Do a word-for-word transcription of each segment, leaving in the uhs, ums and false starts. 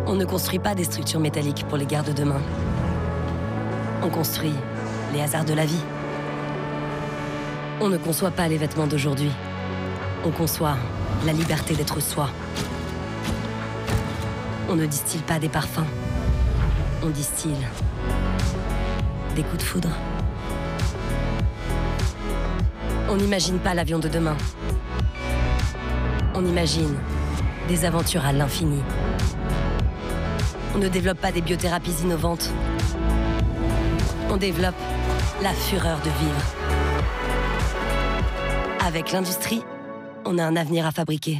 On ne construit pas des structures métalliques pour les guerres de demain. On construit les hasards de la vie. On ne conçoit pas les vêtements d'aujourd'hui. On conçoit la liberté d'être soi. On ne distille pas des parfums. On distille des coups de foudre. On n'imagine pas l'avion de demain. On imagine des aventures à l'infini. On ne développe pas des biothérapies innovantes. On développe la fureur de vivre. Avec l'industrie, on a un avenir à fabriquer.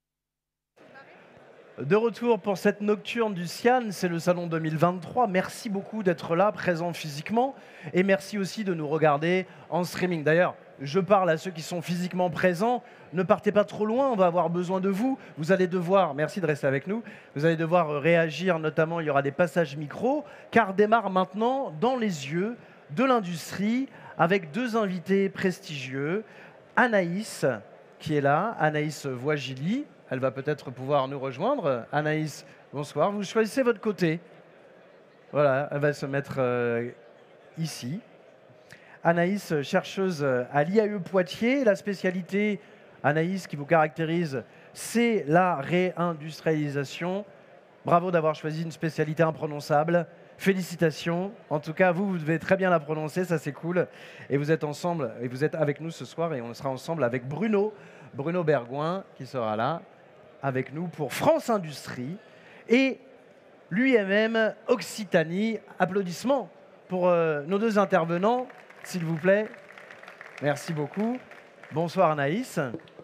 De retour pour cette nocturne du Cian, c'est le Salon deux mille vingt-trois. Merci beaucoup d'être là, présent physiquement. Et merci aussi de nous regarder en streaming. D'ailleurs, je parle à ceux qui sont physiquement présents. Ne partez pas trop loin, on va avoir besoin de vous. Vous allez devoir, merci de rester avec nous, vous allez devoir réagir, notamment il y aura des passages micro, car démarre maintenant Dans les yeux de l'industrie avec deux invités prestigieux. Anaïs, qui est là, Anaïs Voigili. Elle va peut-être pouvoir nous rejoindre. Anaïs, bonsoir. Vous choisissez votre côté. Voilà, elle va se mettre euh, ici. Anaïs, chercheuse à l'I A E Poitiers. La spécialité, Anaïs, qui vous caractérise, c'est la réindustrialisation. Bravo d'avoir choisi une spécialité imprononçable. Félicitations. En tout cas, vous, vous devez très bien la prononcer, ça c'est cool. Et vous êtes ensemble, et vous êtes avec nous ce soir, et on sera ensemble avec Bruno, Bruno Bergouin, qui sera là avec nous pour France Industrie et l'U M M Occitanie. Applaudissements pour euh, nos deux intervenants, s'il vous plaît. Merci beaucoup. Bonsoir Anaïs.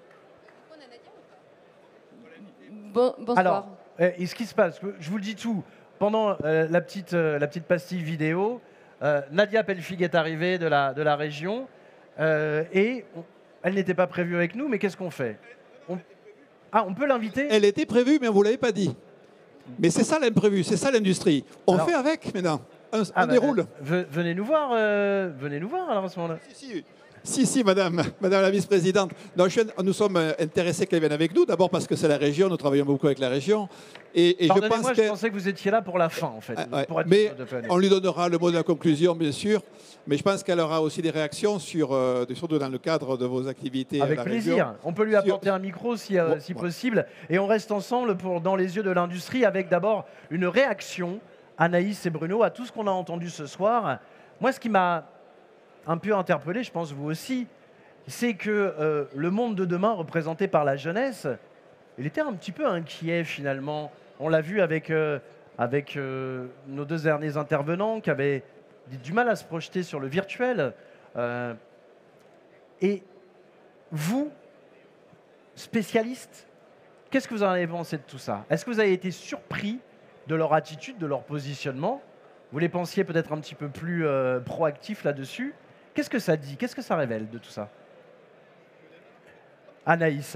Bon, bonsoir. Alors, euh, et ce qui se passe, je vous le dis tout, pendant euh, la, petite, euh, la petite pastille vidéo, euh, Nadia Pelfig est arrivée de la, de la région euh, et on, elle n'était pas prévue avec nous, mais qu'est-ce qu'on fait? on, Ah, on peut l'inviter? Elle était prévue, mais on ne vous l'avait pas dit. Mais c'est ça l'imprévu, c'est ça l'industrie. On alors, fait avec maintenant, on, ah on bah, déroule. Euh, venez nous voir, euh, venez nous voir alors à ce moment-là. Si, si. Si, si, madame, madame la vice-présidente. Nous sommes intéressés qu'elle vienne avec nous, d'abord parce que c'est la région, nous travaillons beaucoup avec la région. Et, et je pense moi, que... je pensais que vous étiez là pour la fin, en fait. Ah, ouais. Pour être mais on lui donnera le mot de la conclusion, bien sûr. Mais je pense qu'elle aura aussi des réactions, sur, euh, surtout dans le cadre de vos activités. Avec à la plaisir. région. On peut lui apporter sur... un micro si, euh, bon, si bon. possible. Et on reste ensemble pour Dans les yeux de l'industrie, avec d'abord une réaction, Anaïs et Bruno, à tout ce qu'on a entendu ce soir. Moi, ce qui m'a un peu interpellé, je pense vous aussi, c'est que euh, le monde de demain, représenté par la jeunesse, il était un petit peu inquiet finalement. On l'a vu avec, euh, avec euh, nos deux derniers intervenants qui avaient du mal à se projeter sur le virtuel. Euh, et vous, spécialistes, qu'est-ce que vous en avez pensé de tout ça? Est-ce que vous avez été surpris de leur attitude, de leur positionnement? Vous les pensiez peut-être un petit peu plus euh, proactifs là-dessus? Qu'est-ce que ça dit? Qu'est-ce que ça révèle de tout ça? Anaïs.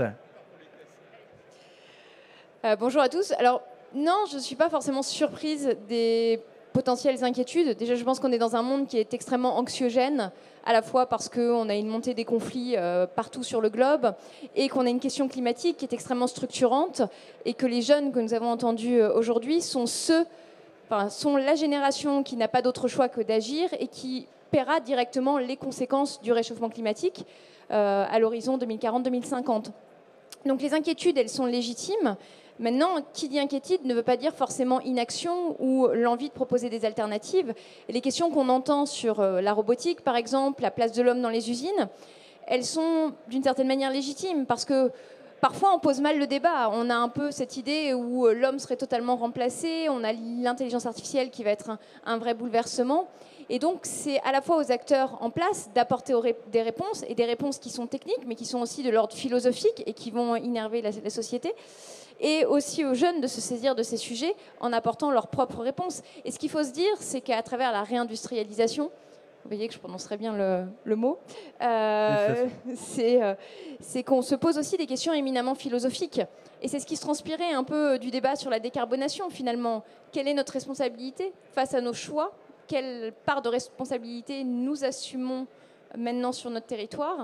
Euh, bonjour à tous. Alors, non, je ne suis pas forcément surprise des potentielles inquiétudes. Déjà, je pense qu'on est dans un monde qui est extrêmement anxiogène, à la fois parce qu'on a une montée des conflits euh, partout sur le globe et qu'on a une question climatique qui est extrêmement structurante et que les jeunes que nous avons entendus euh, aujourd'hui sont ceux, enfin, sont la génération qui n'a pas d'autre choix que d'agir et qui paiera directement les conséquences du réchauffement climatique euh, à l'horizon deux mille quarante deux mille cinquante. Donc les inquiétudes, elles sont légitimes. Maintenant, qui dit inquiétude ne veut pas dire forcément inaction ou l'envie de proposer des alternatives. Et les questions qu'on entend sur euh, la robotique, par exemple, la place de l'homme dans les usines, elles sont d'une certaine manière légitimes parce que parfois on pose mal le débat. On a un peu cette idée où l'homme serait totalement remplacé, on a l'intelligence artificielle qui va être un, un vrai bouleversement. Et donc, c'est à la fois aux acteurs en place d'apporter des réponses, et des réponses qui sont techniques, mais qui sont aussi de l'ordre philosophique et qui vont innerver la, la société, et aussi aux jeunes de se saisir de ces sujets en apportant leurs propres réponses. Et ce qu'il faut se dire, c'est qu'à travers la réindustrialisation, vous voyez que je prononcerai bien le, le mot, euh, c'est euh, qu'on se pose aussi des questions éminemment philosophiques. Et c'est ce qui se transpirait un peu du débat sur la décarbonation, finalement. Quelle est notre responsabilité face à nos choix? Quelle part de responsabilité nous assumons maintenant sur notre territoire?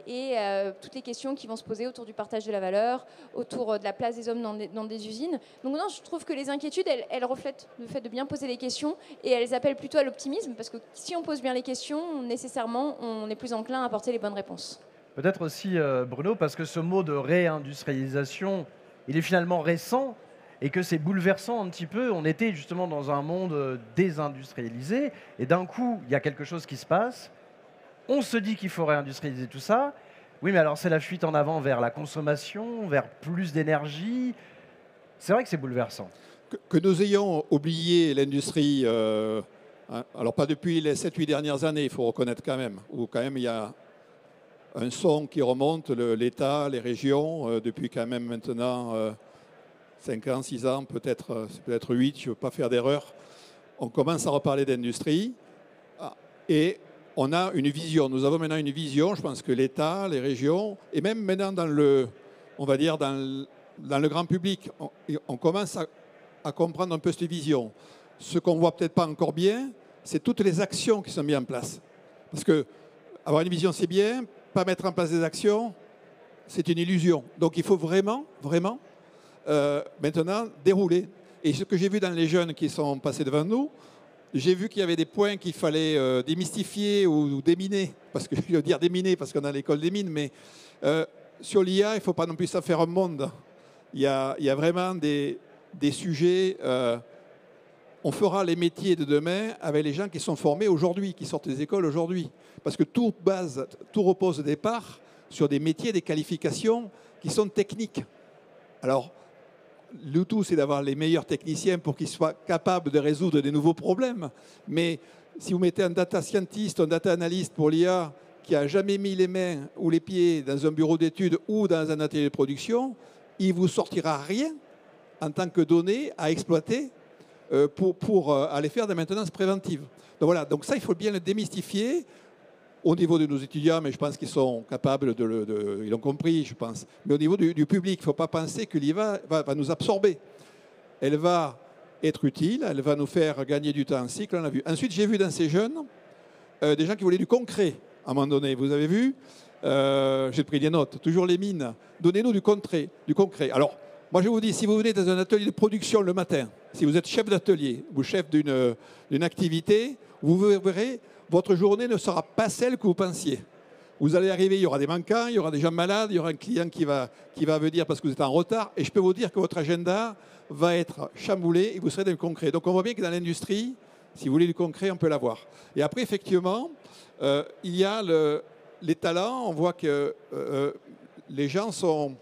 et euh, toutes les questions qui vont se poser autour du partage de la valeur, autour de la place des hommes dans des, dans des usines. Donc non, je trouve que les inquiétudes, elles, elles reflètent le fait de bien poser les questions et elles appellent plutôt à l'optimisme parce que si on pose bien les questions, nécessairement, on est plus enclin à apporter les bonnes réponses. Peut-être aussi, euh, Bruno, parce que ce mot de réindustrialisation, il est finalement récent et que c'est bouleversant un petit peu. On était justement dans un monde désindustrialisé et d'un coup, il y a quelque chose qui se passe. On se dit qu'il faut réindustrialiser tout ça. Oui, mais alors c'est la fuite en avant vers la consommation, vers plus d'énergie. C'est vrai que c'est bouleversant. Que, que nous ayons oublié l'industrie, euh, hein, alors pas depuis les sept huit dernières années, il faut reconnaître quand même, où quand même il y a un son qui remonte, l'État, les régions, euh, depuis quand même maintenant euh, cinq ans, six ans, peut-être euh, peut-être huit, je ne veux pas faire d'erreur. On commence à reparler d'industrie et on a une vision. Nous avons maintenant une vision, je pense que l'État, les régions, et même maintenant dans le, on va dire dans le, dans le grand public, on, on commence à, à comprendre un peu cette vision. Ce qu'on ne voit peut-être pas encore bien, c'est toutes les actions qui sont mises en place. Parce que avoir une vision, c'est bien. Pas mettre en place des actions, c'est une illusion. Donc il faut vraiment, vraiment, euh, maintenant dérouler. Et ce que j'ai vu dans les jeunes qui sont passés devant nous, j'ai vu qu'il y avait des points qu'il fallait euh, démystifier ou, ou déminer. Parce que je veux dire déminer parce qu'on a l'école des mines, mais euh, sur l'I A, il ne faut pas non plus s'en faire un monde. Il y a, il y a vraiment des, des sujets. Euh, on fera les métiers de demain avec les gens qui sont formés aujourd'hui, qui sortent des écoles aujourd'hui. Parce que tout, base, tout repose au départ sur des métiers, des qualifications qui sont techniques. Alors, le tout, c'est d'avoir les meilleurs techniciens pour qu'ils soient capables de résoudre des nouveaux problèmes. Mais si vous mettez un data scientist, un data analyst pour l'I A qui n'a jamais mis les mains ou les pieds dans un bureau d'études ou dans un atelier de production, il ne vous sortira rien en tant que données à exploiter pour, pour aller faire de la maintenance préventive. Donc voilà, donc ça, il faut bien le démystifier au niveau de nos étudiants, mais je pense qu'ils sont capables de le... De, ils l'ont compris, je pense. Mais au niveau du, du public, il ne faut pas penser que l'I A va, va nous absorber. Elle va être utile, elle va nous faire gagner du temps en cycle, on l'a vu. Ensuite, j'ai vu dans ces jeunes euh, des gens qui voulaient du concret, à un moment donné. Vous avez vu euh, J'ai pris des notes. Toujours les mines. Donnez-nous du concret. Du concret. Alors, moi, je vous dis, si vous venez dans un atelier de production le matin, si vous êtes chef d'atelier ou chef d'une d'une activité, vous verrez, votre journée ne sera pas celle que vous pensiez. Vous allez arriver, il y aura des manquants, il y aura des gens malades, il y aura un client qui va, qui va venir parce que vous êtes en retard. Et je peux vous dire que votre agenda va être chamboulé et vous serez dans le concret. Donc on voit bien que dans l'industrie, si vous voulez du concret, on peut l'avoir. Et après, effectivement, euh, il y a le, les talents. On voit que euh, les gens sont...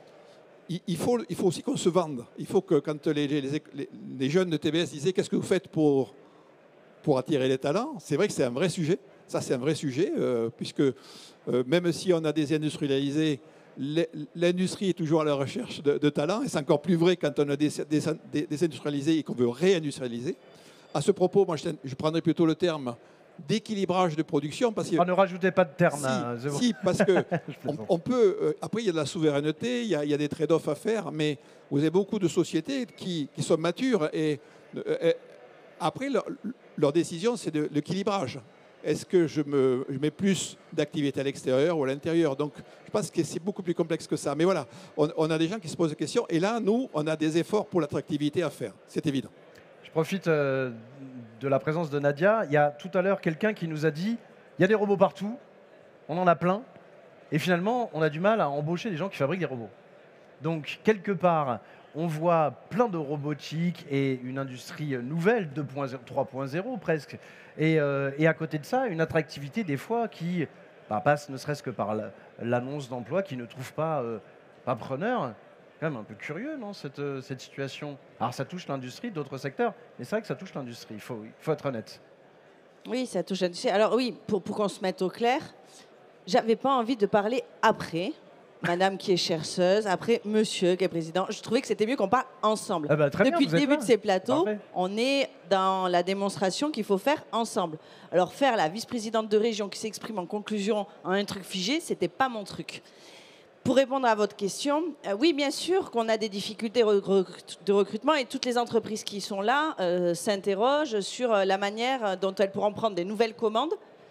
Il faut, il faut aussi qu'on se vende. Il faut que quand les, les, les, les jeunes de T B S disaient qu'est-ce que vous faites pour, pour attirer les talents, c'est vrai que c'est un vrai sujet. Ça, c'est un vrai sujet, euh, puisque euh, même si on a désindustrialisé, l'industrie est toujours à la recherche de, de talents. Et c'est encore plus vrai quand on a désindustrialisé et qu'on veut réindustrialiser. À ce propos, moi, je, je prendrais plutôt le terme d'équilibrage de production. Parce que, oh, ne rajoutez pas de terme. Si, hein, si parce que on, on peut. Euh, après, il y a de la souveraineté, il y a, il y a des trade-offs à faire, mais vous avez beaucoup de sociétés qui, qui sont matures et, et après leur, leur décision, c'est de l'équilibrage. Est-ce que je, me, je mets plus d'activité à l'extérieur ou à l'intérieur? Donc, je pense que c'est beaucoup plus complexe que ça. Mais voilà, on, on a des gens qui se posent des questions et là, nous, on a des efforts pour l'attractivité à faire. C'est évident. Je profite euh, de la présence de Nadia. Il y a tout à l'heure quelqu'un qui nous a dit il y a des robots partout, on en a plein, et finalement, on a du mal à embaucher des gens qui fabriquent des robots. Donc, quelque part, on voit plein de robotique et une industrie nouvelle, deux point zéro, trois point zéro presque. Et, euh, et à côté de ça, une attractivité des fois qui bah, passe ne serait-ce que par l'annonce d'emploi qui ne trouve pas, euh, pas preneur. Quand même un peu curieux, non, cette, cette situation. Alors ça touche l'industrie, d'autres secteurs, mais c'est vrai que ça touche l'industrie, il faut, il faut être honnête. Oui, ça touche l'industrie. Alors oui, pour, pour qu'on se mette au clair, j'avais pas envie de parler après madame qui est chercheuse, après monsieur qui est président. Je trouvais que c'était mieux qu'on parle ensemble. Ah bah, très Depuis bien, le début de ces plateaux, Parfait. On est dans la démonstration qu'il faut faire ensemble. Alors faire la vice-présidente de région qui s'exprime en conclusion en un truc figé, c'était pas mon truc. Pour répondre à votre question, euh, oui, bien sûr qu'on a des difficultés de recrutement et toutes les entreprises qui sont là euh, s'interrogent sur la manière dont elles pourront prendre des nouvelles commandes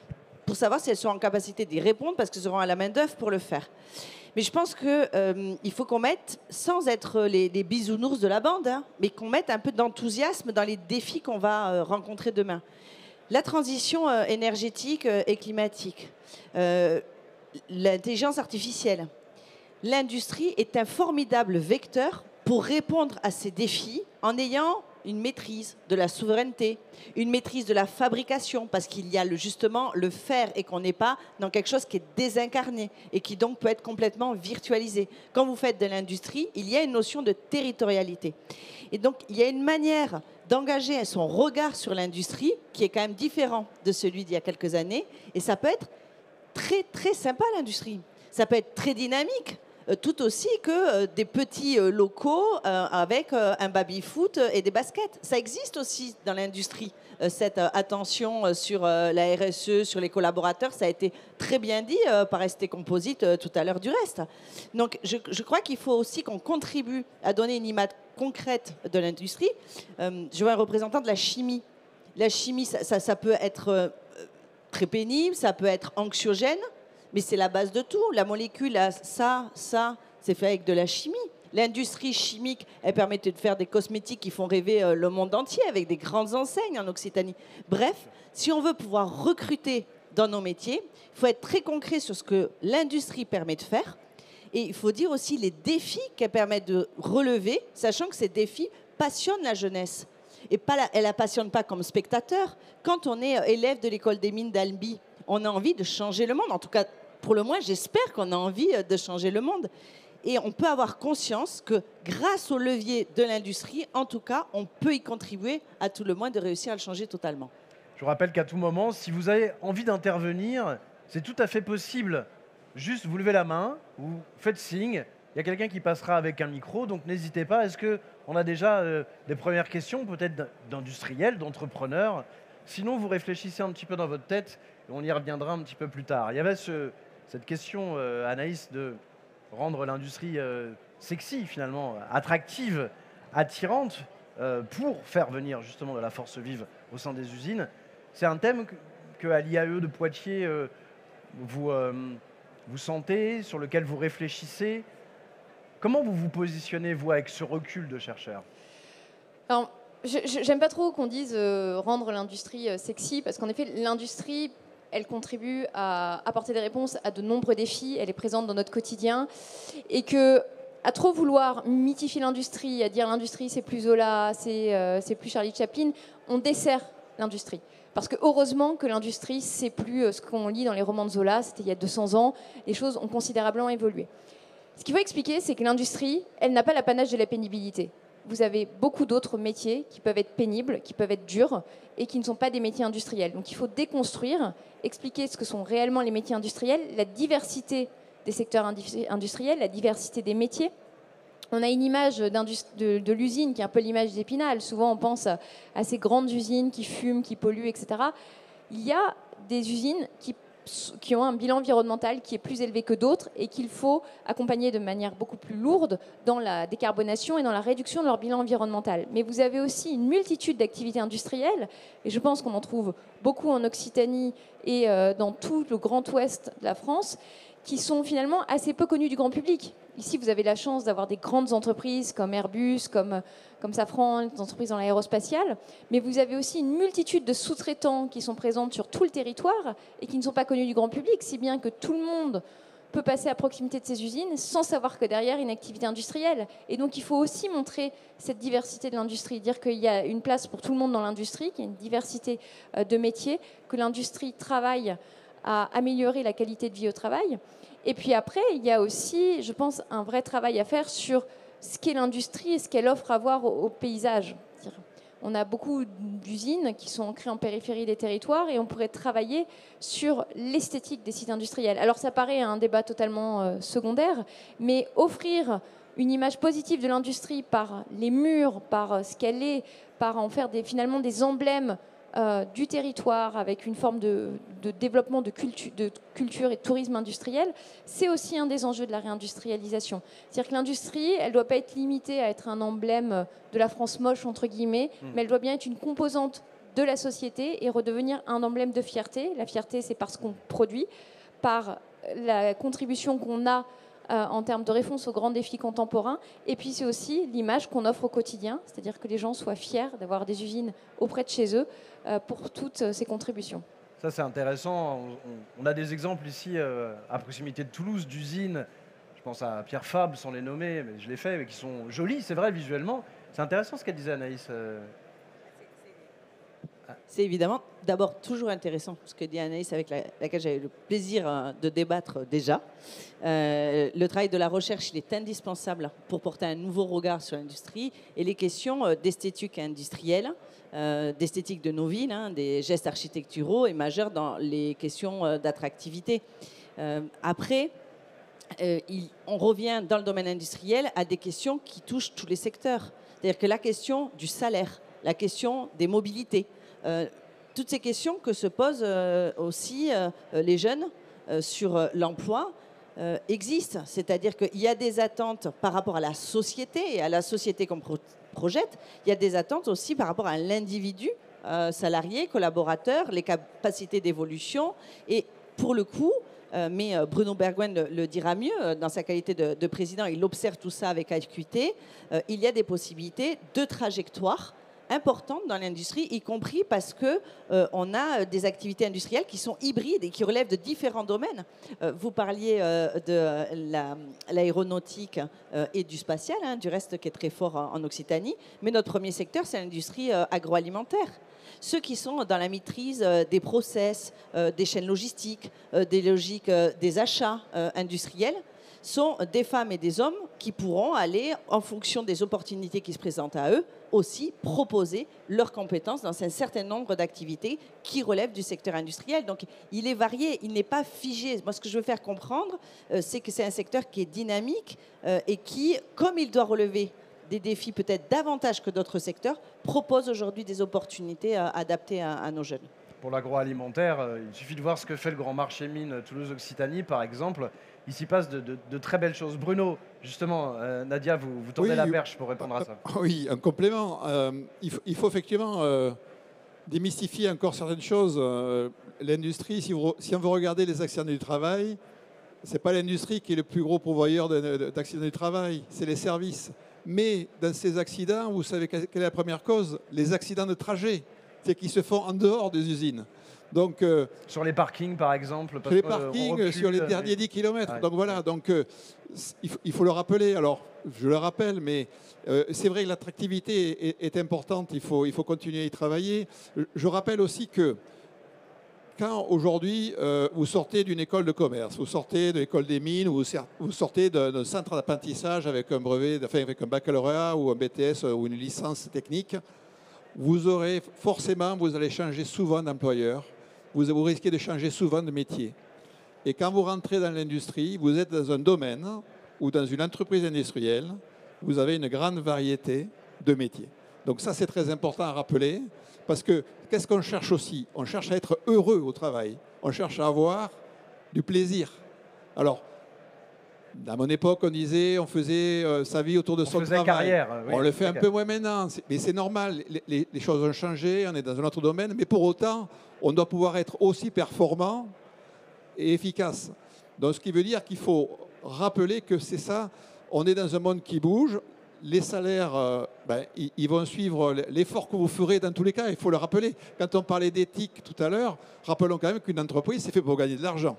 pour savoir si elles sont en capacité d'y répondre, parce qu'elles auront à la main-d'œuvre pour le faire. Mais je pense qu'il euh, faut qu'on mette, sans être les, les bisounours de la bande, hein, mais qu'on mette un peu d'enthousiasme dans les défis qu'on va euh, rencontrer demain. La transition euh, énergétique euh, et climatique, euh, l'intelligence artificielle. L'industrie est un formidable vecteur pour répondre à ces défis en ayant une maîtrise de la souveraineté, une maîtrise de la fabrication, parce qu'il y a le, justement le faire et qu'on n'est pas dans quelque chose qui est désincarné et qui donc peut être complètement virtualisé. Quand vous faites de l'industrie, il y a une notion de territorialité. Et donc, il y a une manière d'engager son regard sur l'industrie qui est quand même différent de celui d'il y a quelques années. Et ça peut être très, très sympa, l'industrie. Ça peut être très dynamique. Tout aussi que euh, des petits euh, locaux euh, avec euh, un baby-foot et des baskets. Ça existe aussi dans l'industrie, euh, cette euh, attention euh, sur euh, la R S E, sur les collaborateurs. Ça a été très bien dit euh, par S T Composite euh, tout à l'heure du reste. Donc je, je crois qu'il faut aussi qu'on contribue à donner une image concrète de l'industrie. Euh, je vois un représentant de la chimie. La chimie, ça, ça, ça peut être euh, très pénible, ça peut être anxiogène. Mais c'est la base de tout. La molécule, ça, ça, c'est fait avec de la chimie. L'industrie chimique, elle permet de faire des cosmétiques qui font rêver le monde entier avec des grandes enseignes en Occitanie. Bref, si on veut pouvoir recruter dans nos métiers, il faut être très concret sur ce que l'industrie permet de faire. Et il faut dire aussi les défis qu'elle permet de relever, sachant que ces défis passionnent la jeunesse. Et pas la, elle ne la passionne pas comme spectateur. Quand on est élève de l'école des mines d'Albi, on a envie de changer le monde. En tout cas, pour le moins, j'espère qu'on a envie de changer le monde. Et on peut avoir conscience que grâce au levier de l'industrie, en tout cas, on peut y contribuer à tout le moins de réussir à le changer totalement. Je vous rappelle qu'à tout moment, si vous avez envie d'intervenir, c'est tout à fait possible. Juste, vous levez la main, vous faites signe, il y a quelqu'un qui passera avec un micro, donc n'hésitez pas. Est-ce qu'on a déjà euh, des premières questions, peut-être d'industriels, d'entrepreneurs? Sinon, vous réfléchissez un petit peu dans votre tête et on y reviendra un petit peu plus tard. Il y avait ce, cette question, euh, Anaïs, de rendre l'industrie euh, sexy, finalement, attractive, attirante, euh, pour faire venir justement de la force vive au sein des usines. C'est un thème que, que à l'I A E de Poitiers, euh, vous, euh, vous sentez, sur lequel vous réfléchissez. Comment vous vous positionnez, vous, avec ce recul de chercheur? Alors, j'aime pas trop qu'on dise euh, rendre l'industrie euh, sexy, parce qu'en effet, l'industrie, elle contribue à apporter des réponses à de nombreux défis, elle est présente dans notre quotidien, et que à trop vouloir mythifier l'industrie, à dire l'industrie c'est plus Zola, c'est euh, c'est plus Charlie Chaplin, on dessert l'industrie. Parce que heureusement que l'industrie, c'est plus euh, ce qu'on lit dans les romans de Zola, c'était il y a deux cents ans, les choses ont considérablement évolué. Ce qu'il faut expliquer, c'est que l'industrie, elle n'a pas l'apanage de la pénibilité. Vous avez beaucoup d'autres métiers qui peuvent être pénibles, qui peuvent être durs et qui ne sont pas des métiers industriels. Donc il faut déconstruire, expliquer ce que sont réellement les métiers industriels, la diversité des secteurs industriels, la diversité des métiers. On a une image de, de l'usine qui est un peu l'image d'Épinal. Souvent on pense à, à ces grandes usines qui fument, qui polluent, et cetera. Il y a des usines qui qui ont un bilan environnemental qui est plus élevé que d'autres et qu'il faut accompagner de manière beaucoup plus lourde dans la décarbonation et dans la réduction de leur bilan environnemental. Mais vous avez aussi une multitude d'activités industrielles, et je pense qu'on en trouve beaucoup en Occitanie et euh, dans tout le grand ouest de la France, qui sont finalement assez peu connues du grand public. Ici, vous avez la chance d'avoir des grandes entreprises comme Airbus, comme, comme Safran, des entreprises dans l'aérospatiale, mais vous avez aussi une multitude de sous-traitants qui sont présents sur tout le territoire et qui ne sont pas connus du grand public, si bien que tout le monde peut passer à proximité de ces usines sans savoir que derrière, il y a une activité industrielle. Et donc, il faut aussi montrer cette diversité de l'industrie, dire qu'il y a une place pour tout le monde dans l'industrie, qu'il y a une diversité de métiers, que l'industrie travaille à améliorer la qualité de vie au travail. Et puis après, il y a aussi, je pense, un vrai travail à faire sur ce qu'est l'industrie et ce qu'elle offre à voir au, au paysage. On a beaucoup d'usines qui sont ancrées en périphérie des territoires et on pourrait travailler sur l'esthétique des sites industriels. Alors ça paraît un débat totalement euh, secondaire, mais offrir une image positive de l'industrie par les murs, par euh, ce qu'elle est, par en faire des, finalement des emblèmes Euh, du territoire avec une forme de, de développement de, cultu, de culture et de tourisme industriel, c'est aussi un des enjeux de la réindustrialisation. C'est-à-dire que l'industrie, elle ne doit pas être limitée à être un emblème de la France moche, entre guillemets, mmh. mais elle doit bien être une composante de la société et redevenir un emblème de fierté. La fierté, c'est parce qu'on produit, par la contribution qu'on a euh, en termes de réponse aux grands défis contemporains. Et puis c'est aussi l'image qu'on offre au quotidien, c'est-à-dire que les gens soient fiers d'avoir des usines auprès de chez eux euh, pour toutes ces contributions. Ça, c'est intéressant. On, on a des exemples ici, euh, à proximité de Toulouse, d'usines. Je pense à Pierre Fabre, sans les nommer, mais je l'ai fait, mais qui sont jolies, c'est vrai, visuellement. C'est intéressant ce qu'elle disait, Anaïs. Euh... C'est évidemment d'abord toujours intéressant ce que dit Anaïs, avec la, laquelle j'avais le plaisir euh, de débattre déjà. Euh, le travail de la recherche, il est indispensable pour porter un nouveau regard sur l'industrie et les questions euh, d'esthétique industrielle, euh, d'esthétique de nos villes, hein, des gestes architecturaux est majeur dans les questions euh, d'attractivité. Euh, après, euh, il, on revient dans le domaine industriel à des questions qui touchent tous les secteurs. C'est-à-dire que la question du salaire, la question des mobilités, Euh, toutes ces questions que se posent euh, aussi euh, les jeunes euh, sur euh, l'emploi euh, existent. C'est-à-dire qu'il y a des attentes par rapport à la société et à la société qu'on pro projette. Il y a des attentes aussi par rapport à l'individu, euh, salarié, collaborateur, les capacités d'évolution. Et pour le coup, euh, mais Bruno Bergouin le, le dira mieux, dans sa qualité de, de président, il observe tout ça avec acuité. Euh, il y a des possibilités de trajectoire importante dans l'industrie, y compris parce que euh, on a des activités industrielles qui sont hybrides et qui relèvent de différents domaines. Euh, vous parliez euh, de l'aéronautique la, euh, et du spatial, hein, du reste qui est très fort en, en Occitanie, mais notre premier secteur, c'est l'industrie euh, agroalimentaire. Ceux qui sont dans la maîtrise euh, des process, euh, des chaînes logistiques, euh, des logiques euh, des achats euh, industriels, sont des femmes et des hommes qui pourront aller, en fonction des opportunités qui se présentent à eux, aussi proposer leurs compétences dans un certain nombre d'activités qui relèvent du secteur industriel. Donc, il est varié, il n'est pas figé. Moi, ce que je veux faire comprendre, euh, c'est que c'est un secteur qui est dynamique euh, et qui, comme il doit relever des défis peut-être davantage que d'autres secteurs, propose aujourd'hui des opportunités euh, adaptées à, à nos jeunes. Pour l'agroalimentaire, euh, il suffit de voir ce que fait le Grand Marché Mines Toulouse-Occitanie, par exemple. Il s'y passe de, de, de très belles choses. Bruno, justement, euh, Nadia, vous, vous tournez oui, la perche pour répondre à ça. Oui, un complément. Euh, il, faut, il faut effectivement euh, démystifier encore certaines choses. Euh, l'industrie, si, si on veut regarder les accidents du travail, ce n'est pas l'industrie qui est le plus gros pourvoyeur d'accidents du travail, c'est les services. Mais dans ces accidents, vous savez quelle est la première cause? Les accidents de trajet, c'est qui se font en dehors des usines. Donc, euh, sur les parkings, par exemple. Sur les parkings, recule, sur les derniers dix kilomètres. Ouais. Donc voilà, donc, euh, il, faut, il faut le rappeler. Alors, je le rappelle, mais euh, c'est vrai que l'attractivité est, est importante. Il faut, il faut continuer à y travailler. Je rappelle aussi que quand aujourd'hui, euh, vous sortez d'une école de commerce, vous sortez de l'école des mines, ou vous sortez d'un centre d'apprentissage avec un brevet, enfin, avec un baccalauréat ou un B T S ou une licence technique, vous aurez forcément, vous allez changer souvent d'employeur. Vous, vous risquez de changer souvent de métier. Et quand vous rentrez dans l'industrie, vous êtes dans un domaine ou dans une entreprise industrielle, vous avez une grande variété de métiers. Donc ça, c'est très important à rappeler, parce que qu'est-ce qu'on cherche aussi? On cherche à être heureux au travail. On cherche à avoir du plaisir. Alors, à mon époque, on disait, on faisait euh, sa vie autour de on son faisait travail. Carrière, oui, on le fait un peu moins maintenant, mais c'est normal. Les, les, les choses ont changé, on est dans un autre domaine, mais pour autant, on doit pouvoir être aussi performant et efficace. Donc, ce qui veut dire qu'il faut rappeler que c'est ça. On est dans un monde qui bouge. Les salaires, euh, ben, ils, ils vont suivre l'effort que vous ferez dans tous les cas. Il faut le rappeler. Quand on parlait d'éthique tout à l'heure, rappelons quand même qu'une entreprise, c'est fait pour gagner de l'argent.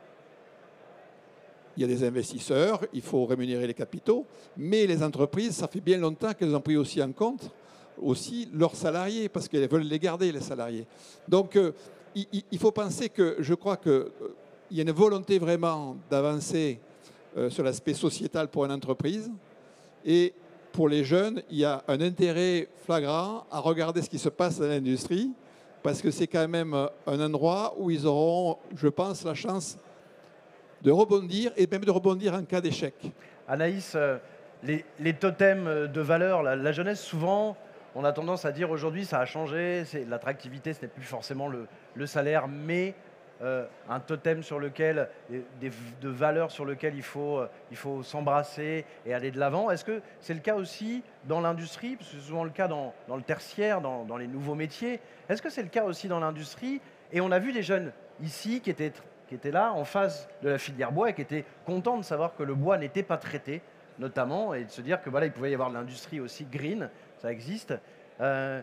Il y a des investisseurs, il faut rémunérer les capitaux, mais les entreprises, ça fait bien longtemps qu'elles ont pris aussi en compte aussi leurs salariés, parce qu'elles veulent les garder, les salariés. Donc, euh, il, il faut penser que, je crois qu'il euh, y a une volonté vraiment d'avancer euh, sur l'aspect sociétal pour une entreprise, et pour les jeunes, il y a un intérêt flagrant à regarder ce qui se passe dans l'industrie, parce que c'est quand même un endroit où ils auront, je pense, la chance de rebondir, et même de rebondir en cas d'échec. Anaïs, euh, les, les totems de valeur, la, la jeunesse, souvent, on a tendance à dire aujourd'hui, ça a changé, l'attractivité, ce n'est plus forcément le, le salaire, mais euh, un totem sur lequel, des, de valeurs sur lesquelles il faut, euh, il faut s'embrasser et aller de l'avant. Est-ce que c'est le cas aussi dans l'industrie? Parce que c'est souvent le cas dans, dans le tertiaire, dans, dans les nouveaux métiers. Est-ce que c'est le cas aussi dans l'industrie? Et on a vu des jeunes ici qui étaient, qui étaient là en face de la filière bois et qui étaient contents de savoir que le bois n'était pas traité, notamment, et de se dire que voilà, il pouvait y avoir de l'industrie aussi green, ça existe. Euh,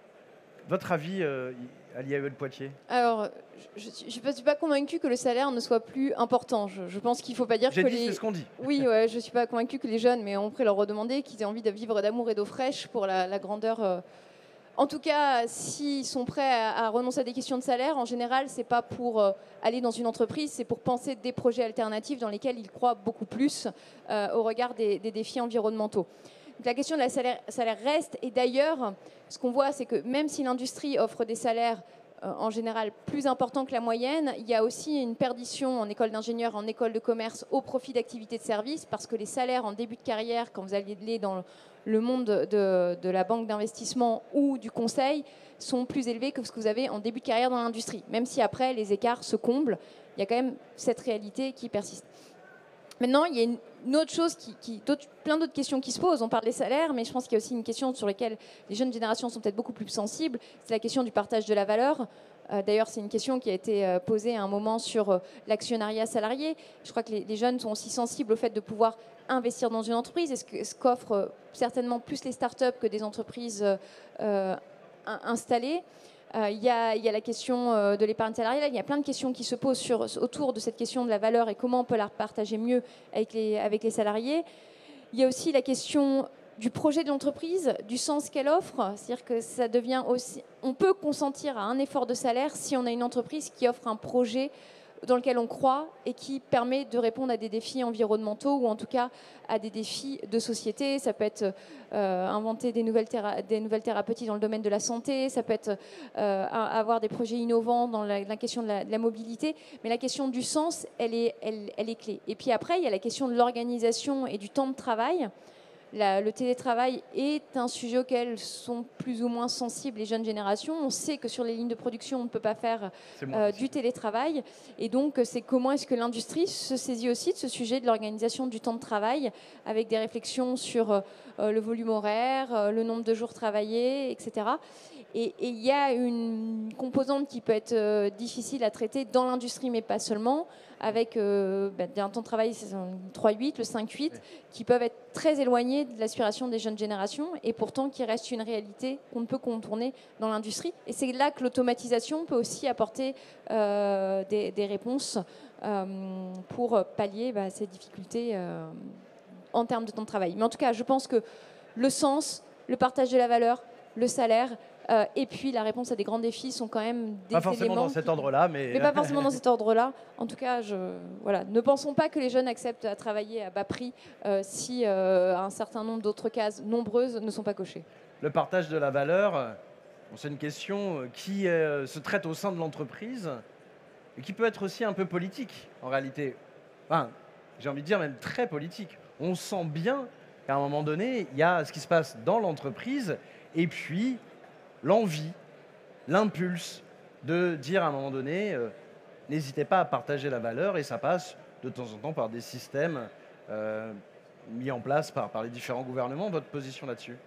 votre avis, euh, à l'I A E de Poitiers? Alors, je ne suis, suis pas convaincue que le salaire ne soit plus important. Je, je pense qu'il ne faut pas dire que J'ai dit, les... c'est ce qu'on dit. Oui, ouais, je ne suis pas convaincue que les jeunes, mais on pourrait leur redemander qu'ils aient envie de vivre d'amour et d'eau fraîche pour la, la grandeur. Euh... En tout cas, s'ils sont prêts à, à renoncer à des questions de salaire, en général, ce n'est pas pour euh, aller dans une entreprise, c'est pour penser des projets alternatifs dans lesquels ils croient beaucoup plus euh, au regard des, des défis environnementaux. Donc, la question de la salaire, salaire reste, et d'ailleurs, ce qu'on voit, c'est que même si l'industrie offre des salaires euh, en général plus importants que la moyenne, il y a aussi une perdition en école d'ingénieur, en école de commerce, au profit d'activités de services, parce que les salaires en début de carrière, quand vous allez dans le monde de, de la banque d'investissement ou du conseil, sont plus élevés que ce que vous avez en début de carrière dans l'industrie. Même si après, les écarts se comblent, il y a quand même cette réalité qui persiste. Maintenant, il y a une, une autre chose, qui, qui, d'autres, plein d'autres questions qui se posent. On parle des salaires, mais je pense qu'il y a aussi une question sur laquelle les jeunes générations sont peut-être beaucoup plus sensibles. C'est la question du partage de la valeur. Euh, d'ailleurs, c'est une question qui a été euh, posée à un moment sur euh, l'actionnariat salarié. Je crois que les, les jeunes sont aussi sensibles au fait de pouvoir investir dans une entreprise. Est-ce, que, ce qu'offrent euh, certainement plus les startups que des entreprises euh, euh, installées. Il euh, y, y a la question euh, de l'épargne salariale. Il y a plein de questions qui se posent sur, autour de cette question de la valeur et comment on peut la partager mieux avec les, avec les salariés. Il y a aussi la question du projet de l'entreprise, du sens qu'elle offre. C'est-à-dire que ça devient aussi... On peut consentir à un effort de salaire si on a une entreprise qui offre un projet dans lequel on croit et qui permet de répondre à des défis environnementaux ou en tout cas à des défis de société. Ça peut être euh, inventer des nouvelles, théra- des nouvelles thérapeutiques dans le domaine de la santé, ça peut être euh, avoir des projets innovants dans la, la question de la, de la mobilité, mais la question du sens, elle est, elle, elle est clé. Et puis après, il y a la question de l'organisation et du temps de travail. La, le télétravail est un sujet auquel sont plus ou moins sensibles les jeunes générations. On sait que sur les lignes de production, on ne peut pas faire euh, du télétravail. Et donc, c'est comment est-ce que l'industrie se saisit aussi de ce sujet de l'organisation du temps de travail, avec des réflexions sur euh, le volume horaire, euh, le nombre de jours travaillés, et cetera. Et il y a une composante qui peut être euh, difficile à traiter dans l'industrie, mais pas seulement, avec euh, ben, un temps de travail, c'est le trois huit, le cinq huit, oui, qui peuvent être très éloignés de l'aspiration des jeunes générations et pourtant qui reste une réalité qu'on ne peut contourner dans l'industrie. Et c'est là que l'automatisation peut aussi apporter euh, des, des réponses euh, pour pallier bah, ces difficultés euh, en termes de temps de travail. Mais en tout cas, je pense que le sens, le partage de la valeur, le salaire, Euh, et puis la réponse à des grands défis sont quand même des Pas forcément éléments dans cet qui... ordre-là, mais... mais pas forcément dans cet ordre-là. En tout cas, je... voilà. Ne pensons pas que les jeunes acceptent à travailler à bas prix euh, si euh, un certain nombre d'autres cases nombreuses ne sont pas cochées. Le partage de la valeur, bon, c'est une question qui euh, se traite au sein de l'entreprise et qui peut être aussi un peu politique, en réalité. Enfin, j'ai envie de dire même très politique. On sent bien qu'à un moment donné, il y a ce qui se passe dans l'entreprise et puis l'envie, l'impulse de dire à un moment donné, euh, n'hésitez pas à partager la valeur, et ça passe de temps en temps par des systèmes euh, mis en place par, par les différents gouvernements. Votre position là-dessus?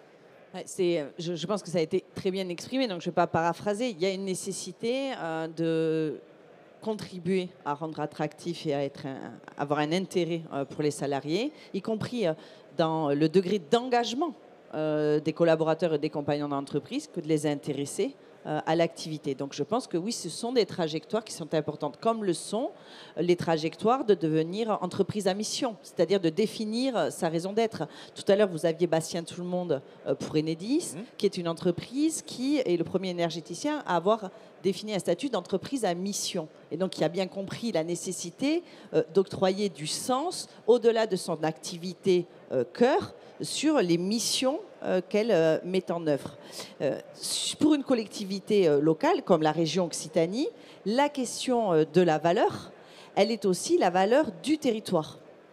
C'est, je, je pense que ça a été très bien exprimé, donc je ne vais pas paraphraser. Il y a une nécessité euh, de contribuer à rendre attractif et à être un, avoir un intérêt euh, pour les salariés, y compris euh, dans le degré d'engagement Euh, des collaborateurs et des compagnons d'entreprise, que de les intéresser euh, à l'activité. Donc je pense que oui, ce sont des trajectoires qui sont importantes, comme le sont les trajectoires de devenir entreprise à mission, c'est-à-dire de définir sa raison d'être. Tout à l'heure, vous aviez Bastien Tout-le-Monde euh, pour Enedis, mmh. qui est une entreprise qui est le premier énergéticien à avoir défini un statut d'entreprise à mission. Et donc, il a bien compris la nécessité euh, d'octroyer du sens au-delà de son activité euh, cœur, sur les missions euh, qu'elle euh, met en œuvre. Euh, pour une collectivité euh, locale, comme la région Occitanie, la question euh, de la valeur, elle est aussi la valeur du territoire.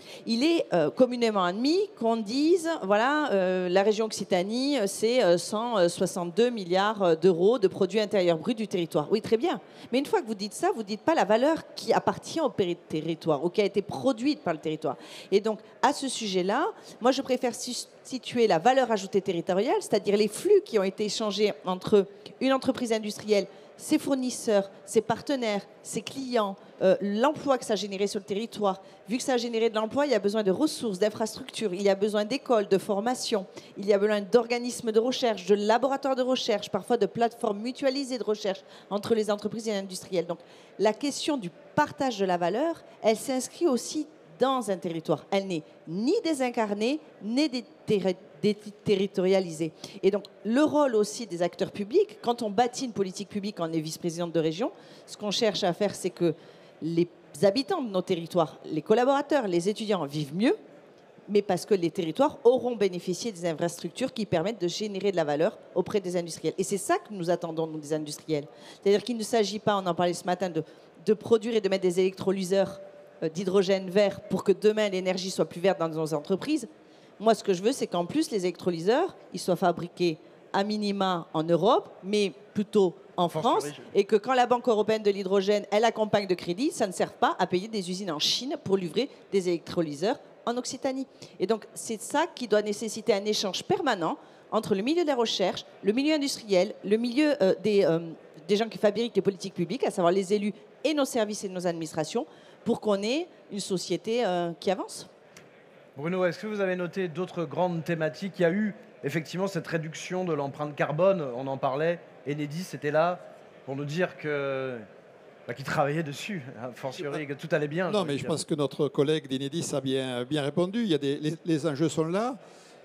Il est euh, communément admis qu'on dise, voilà, euh, la région Occitanie, c'est euh, cent soixante-deux milliards d'euros de produits intérieurs bruts du territoire. Oui, très bien. Mais une fois que vous dites ça, vous ne dites pas la valeur qui appartient au territoire ou qui a été produite par le territoire. Et donc, à ce sujet-là, moi, je préfère situer la valeur ajoutée territoriale, c'est-à-dire les flux qui ont été échangés entre une entreprise industrielle, ses fournisseurs, ses partenaires, ses clients, euh, l'emploi que ça a généré sur le territoire. Vu que ça a généré de l'emploi, il y a besoin de ressources, d'infrastructures, il y a besoin d'écoles, de formation, il y a besoin d'organismes de recherche, de laboratoires de recherche, parfois de plateformes mutualisées de recherche entre les entreprises et les industriels. Donc la question du partage de la valeur, elle s'inscrit aussi dans un territoire. Elle n'est ni désincarnée, ni déterritorialisée. déterritorialisée. Et donc, le rôle aussi des acteurs publics, quand on bâtit une politique publique, quand on est vice-présidente de région, ce qu'on cherche à faire, c'est que les habitants de nos territoires, les collaborateurs, les étudiants vivent mieux, mais parce que les territoires auront bénéficié des infrastructures qui permettent de générer de la valeur auprès des industriels. Et c'est ça que nous attendons, nous, des industriels. C'est-à-dire qu'il ne s'agit pas, on en parlait ce matin, de, de produire et de mettre des électrolyseurs d'hydrogène vert pour que demain l'énergie soit plus verte dans nos entreprises. Moi, ce que je veux, c'est qu'en plus, les électrolyseurs, ils soient fabriqués à minima en Europe, mais plutôt en France, et que quand la Banque européenne de l'hydrogène, elle accompagne de crédit, ça ne sert pas à payer des usines en Chine pour livrer des électrolyseurs en Occitanie. Et donc, c'est ça qui doit nécessiter un échange permanent entre le milieu de la recherche, le milieu industriel, le milieu euh, des, euh, des gens qui fabriquent les politiques publiques, à savoir les élus et nos services et nos administrations, pour qu'on ait une société euh, qui avance. Bruno, est-ce que vous avez noté d'autres grandes thématiques? Il y a eu effectivement cette réduction de l'empreinte carbone, on en parlait. Enedis était là pour nous dire que, bah, qu'il travaillait dessus, a fortiori, que tout allait bien. Non, mais je pense que notre collègue d'Enedis a bien, bien répondu. Il y a des, les, les enjeux sont là.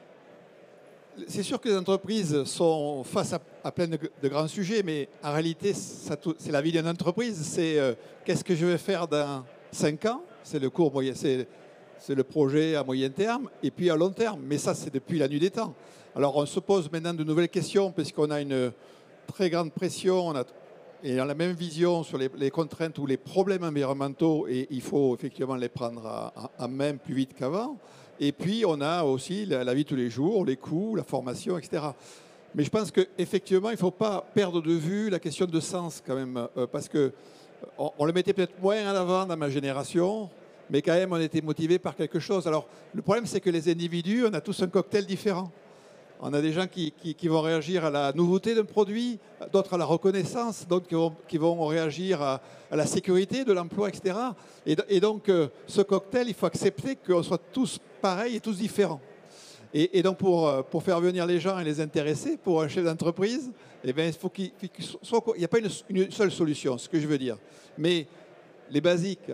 C'est sûr que les entreprises sont face à, à plein de, de grands sujets, mais en réalité, c'est la vie d'une entreprise. C'est euh, qu'est-ce que je vais faire dans cinq ans? C'est le court moyen. C'est le projet à moyen terme et puis à long terme. Mais ça, c'est depuis la nuit des temps. Alors, on se pose maintenant de nouvelles questions puisqu'on a une très grande pression on a, et on a la même vision sur les, les contraintes ou les problèmes environnementaux et il faut effectivement les prendre à, à, à main plus vite qu'avant. Et puis, on a aussi la, la vie de tous les jours, les coûts, la formation, et cetera. Mais je pense qu'effectivement, il ne faut pas perdre de vue la question de sens quand même euh, parce qu'on on le mettait peut-être moins en avant dans ma génération, mais quand même, on était motivé par quelque chose. Alors, le problème, c'est que les individus, on a tous un cocktail différent. On a des gens qui, qui, qui vont réagir à la nouveauté d'un produit, d'autres à la reconnaissance, d'autres qui vont, qui vont réagir à, à la sécurité de l'emploi, et cetera. Et, et donc, euh, ce cocktail, il faut accepter qu'on soit tous pareils et tous différents. Et, et donc, pour, pour faire venir les gens et les intéresser, pour un chef d'entreprise, eh bien, il faut qu'il qu'il soit... Il n'y a pas une, une seule solution, ce que je veux dire. Mais les basiques...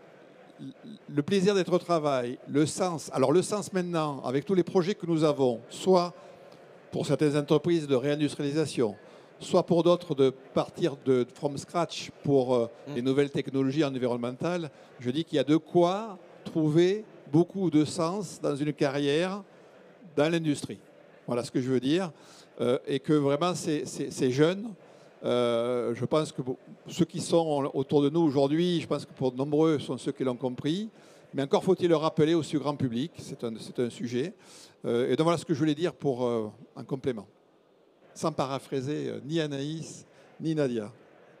Le plaisir d'être au travail, le sens. Alors le sens maintenant, avec tous les projets que nous avons, soit pour certaines entreprises de réindustrialisation, soit pour d'autres de partir de from scratch pour euh, mmh. les nouvelles technologies environnementales, je dis qu'il y a de quoi trouver beaucoup de sens dans une carrière dans l'industrie. Voilà ce que je veux dire. Euh, et que vraiment ces, ces, ces jeunes, Euh, je pense que ceux qui sont autour de nous aujourd'hui, je pense que pour de nombreux sont ceux qui l'ont compris. Mais encore faut-il le rappeler aussi au grand public, c'est un, c'est un sujet. Euh, et donc voilà ce que je voulais dire pour euh, un complément. Sans paraphraser euh, ni Anaïs, ni Nadia.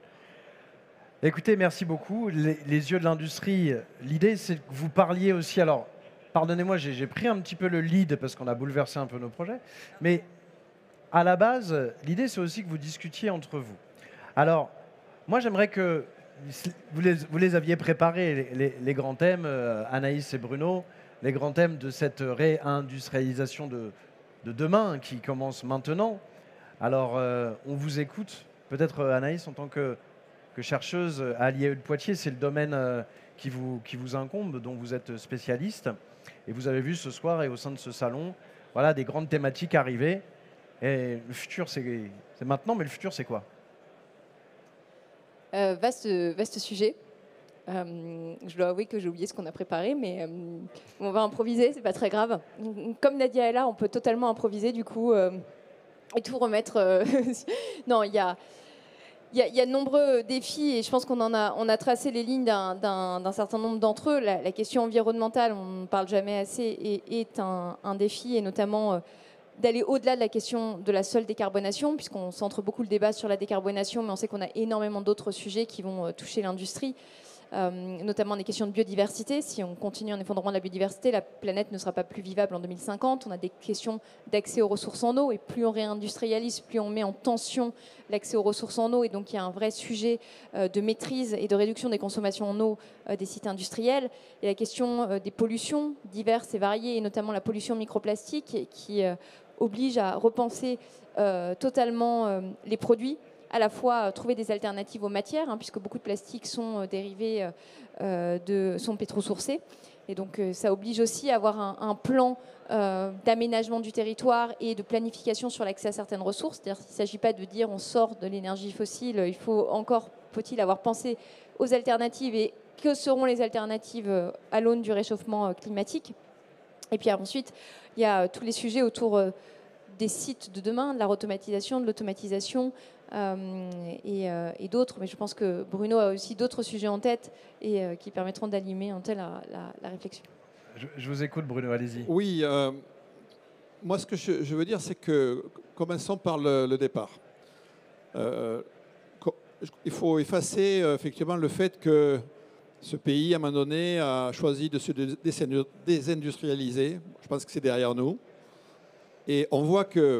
Écoutez, merci beaucoup. Les, les yeux de l'industrie, l'idée c'est que vous parliez aussi, alors pardonnez-moi, j'ai, j'ai pris un petit peu le lead parce qu'on a bouleversé un peu nos projets, mais à la base, l'idée, c'est aussi que vous discutiez entre vous. Alors, moi, j'aimerais que vous les, vous les aviez préparés, les, les, les grands thèmes, euh, Anaïs et Bruno, les grands thèmes de cette réindustrialisation de, de demain qui commence maintenant. Alors, euh, on vous écoute. Peut-être, Anaïs, en tant que, que chercheuse à l'I A E de Poitiers, c'est le domaine euh, qui, vous, qui vous incombe, dont vous êtes spécialiste. Et vous avez vu ce soir et au sein de ce salon, voilà, des grandes thématiques arriver. Et le futur, c'est maintenant, mais le futur, c'est quoi? euh, vaste, vaste sujet. Euh, je dois avouer que j'ai oublié ce qu'on a préparé, mais euh, on va improviser, c'est pas très grave. Comme Nadia est là, on peut totalement improviser, du coup, euh, et tout remettre. Euh, non, il y a, Il y, y a de nombreux défis et je pense qu'on en a, on a tracé les lignes d'un certain nombre d'entre eux. La, la question environnementale, on ne parle jamais assez, est, est un, un défi, et notamment euh, d'aller au-delà de la question de la seule décarbonation, puisqu'on centre beaucoup le débat sur la décarbonation, mais on sait qu'on a énormément d'autres sujets qui vont euh, toucher l'industrie. Euh, notamment des questions de biodiversité. Si on continue un effondrement de la biodiversité, la planète ne sera pas plus vivable en deux mille cinquante. On a des questions d'accès aux ressources en eau, et plus on réindustrialise, plus on met en tension l'accès aux ressources en eau, et donc il y a un vrai sujet euh, de maîtrise et de réduction des consommations en eau euh, des sites industriels. Il y a la question euh, des pollutions diverses et variées, et notamment la pollution microplastique, qui euh, oblige à repenser euh, totalement euh, les produits, à la fois trouver des alternatives aux matières, hein, puisque beaucoup de plastiques sont euh, dérivés, euh, de, sont pétrosourcés. Et donc euh, ça oblige aussi à avoir un, un plan euh, d'aménagement du territoire et de planification sur l'accès à certaines ressources. C'est-à-dire qu'il ne s'agit pas de dire on sort de l'énergie fossile, il faut encore, faut-il avoir pensé aux alternatives, et que seront les alternatives euh, à l'aune du réchauffement euh, climatique. Et puis ensuite, il y a euh, tous les sujets autour euh, des sites de demain, de la automatisation, de l'automatisation, Euh, et, euh, et d'autres, mais je pense que Bruno a aussi d'autres sujets en tête et euh, qui permettront d'alimenter la, la, la réflexion. Je, je vous écoute, Bruno, allez-y. Oui, euh, moi ce que je, je veux dire, c'est que commençons par le, le départ. Euh, il faut effacer euh, effectivement le fait que ce pays, à un moment donné, a choisi de se désindustrialiser. Je pense que c'est derrière nous. Et on voit que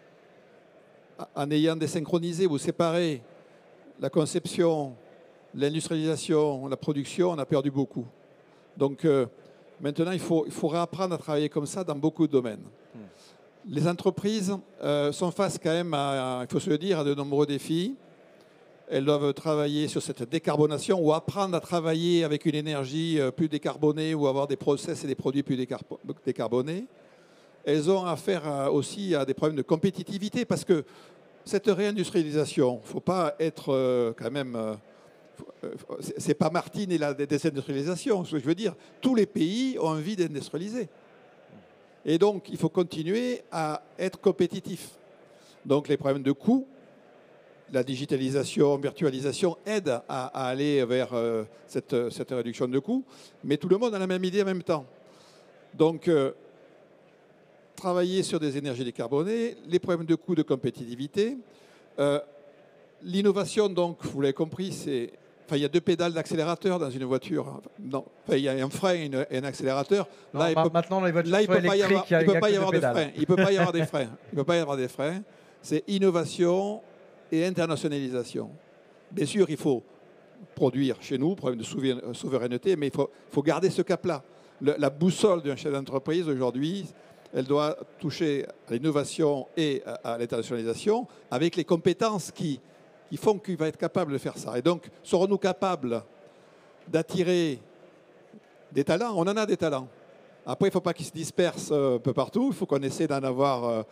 en ayant désynchronisé ou séparé la conception, l'industrialisation, la production, on a perdu beaucoup. Donc euh, maintenant, il faut, il faut réapprendre à travailler comme ça dans beaucoup de domaines. Hmm. Les entreprises euh, sont face quand même, à, il faut se le dire, à de nombreux défis. Elles doivent travailler sur cette décarbonation ou apprendre à travailler avec une énergie plus décarbonée ou avoir des process et des produits plus décarbonés. Elles ont affaire aussi à des problèmes de compétitivité parce que cette réindustrialisation, il ne faut pas être euh, quand même... Euh, c'est pas Martine et la désindustrialisation, ce que je veux dire. Tous les pays ont envie d'industrialiser. Et donc, il faut continuer à être compétitif. Donc, les problèmes de coûts, la digitalisation, virtualisation aident à, à aller vers euh, cette, cette réduction de coûts. Mais tout le monde a la même idée en même temps. Donc... Euh, travailler sur des énergies décarbonées, les problèmes de coûts, de compétitivité. Euh, L'innovation, donc, vous l'avez compris, c'est... Enfin, il y a deux pédales d'accélérateur dans une voiture. Non, enfin, il y a un frein et, une, et un accélérateur. Non, là, il bah, peut, maintenant, les voitures là, il sont peut pas y avoir, il il peut pas y avoir de de freins. Il peut pas y avoir des freins. Il peut pas y avoir des freins. C'est innovation et internationalisation. Bien sûr, il faut produire chez nous, problème de souveraineté, mais il faut, faut garder ce cap-là. La boussole d'un chef d'entreprise aujourd'hui, elle doit toucher à l'innovation et à l'internationalisation avec les compétences qui, qui font qu'il va être capable de faire ça. Et donc, serons-nous capables d'attirer des talents? On en a des talents. Après, il ne faut pas qu'ils se dispersent un peu partout. Il faut qu'on essaie d'en avoir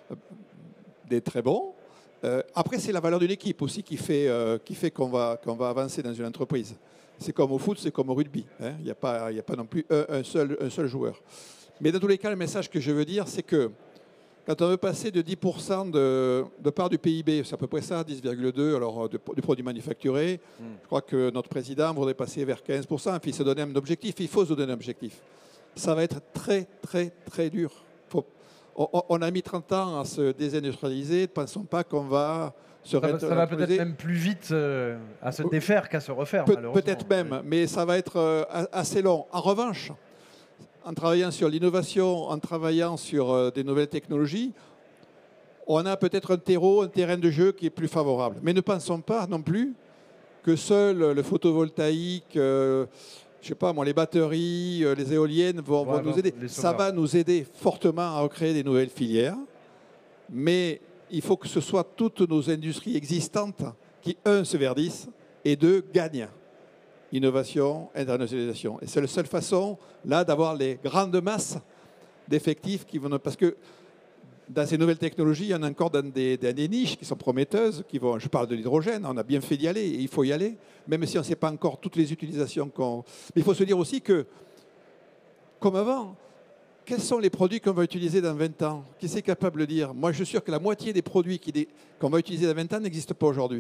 des très bons. Après, c'est la valeur d'une équipe aussi qui fait, qui fait qu'on va, qu'on va avancer dans une entreprise. C'est comme au foot, c'est comme au rugby. Hein. Il n'y a pas, il n'y a pas non plus un, un, seul, un seul joueur. Mais dans tous les cas, le message que je veux dire, c'est que quand on veut passer de dix pour cent de, de part du P I B, c'est à peu près ça, dix virgule deux, alors de, du produit manufacturé, mm. je crois que notre président voudrait passer vers quinze pour cent, puis se donner un objectif, il faut se donner un objectif. Ça va être très, très, très dur. Faut, on, on a mis trente ans à se désindustrialiser, ne pensons pas qu'on va se Ça, ça va peut-être même plus vite euh, à se défaire qu'à se refaire, Pe Peut-être même, mais ça va être euh, assez long. En revanche, en travaillant sur l'innovation, en travaillant sur euh, des nouvelles technologies, on a peut-être un terreau, un terrain de jeu qui est plus favorable. Mais ne pensons pas non plus que seul le photovoltaïque, euh, je sais pas moi, les batteries, euh, les éoliennes vont, vont nous aider. Ça va nous aider fortement à recréer des nouvelles filières. Mais il faut que ce soit toutes nos industries existantes qui, un, se verdissent et deux, gagnent. Innovation, internationalisation. Et c'est la seule façon, là, d'avoir les grandes masses d'effectifs qui vont... Parce que dans ces nouvelles technologies, il y en a encore dans des, dans des niches qui sont prometteuses. Qui vont, je parle de l'hydrogène, on a bien fait d'y aller, et il faut y aller, même si on ne sait pas encore toutes les utilisations qu'on... Mais il faut se dire aussi que, comme avant, quels sont les produits qu'on va utiliser dans vingt ans? Qui est capable de dire? Moi, je suis sûr que la moitié des produits qu'on va utiliser dans vingt ans n'existent pas aujourd'hui.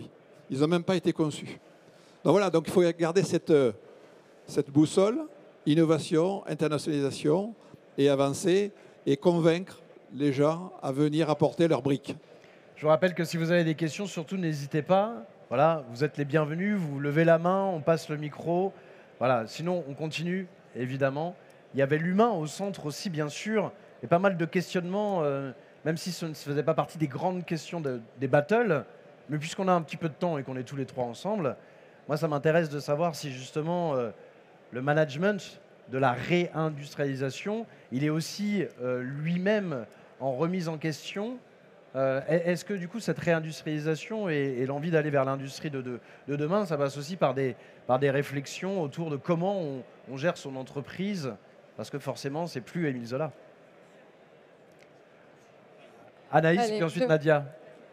Ils n'ont même pas été conçus. Donc voilà, donc il faut garder cette, cette boussole, innovation, internationalisation, et avancer et convaincre les gens à venir apporter leurs briques. Je vous rappelle que si vous avez des questions, surtout n'hésitez pas. Voilà, vous êtes les bienvenus, vous levez la main, on passe le micro. Voilà, sinon on continue, évidemment. Il y avait l'humain au centre aussi, bien sûr, et pas mal de questionnements, euh, même si ce ne faisait pas partie des grandes questions de, des battles. Mais puisqu'on a un petit peu de temps et qu'on est tous les trois ensemble, moi ça m'intéresse de savoir si justement euh, le management de la réindustrialisation, il est aussi euh, lui-même en remise en question. Euh, Est-ce que du coup cette réindustrialisation et, et l'envie d'aller vers l'industrie de, de, de demain, ça passe aussi par des, par des réflexions autour de comment on, on gère son entreprise, parce que forcément c'est plus Émile Zola. Anaïs, Allez, puis ensuite je... Nadia.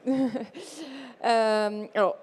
euh, alors,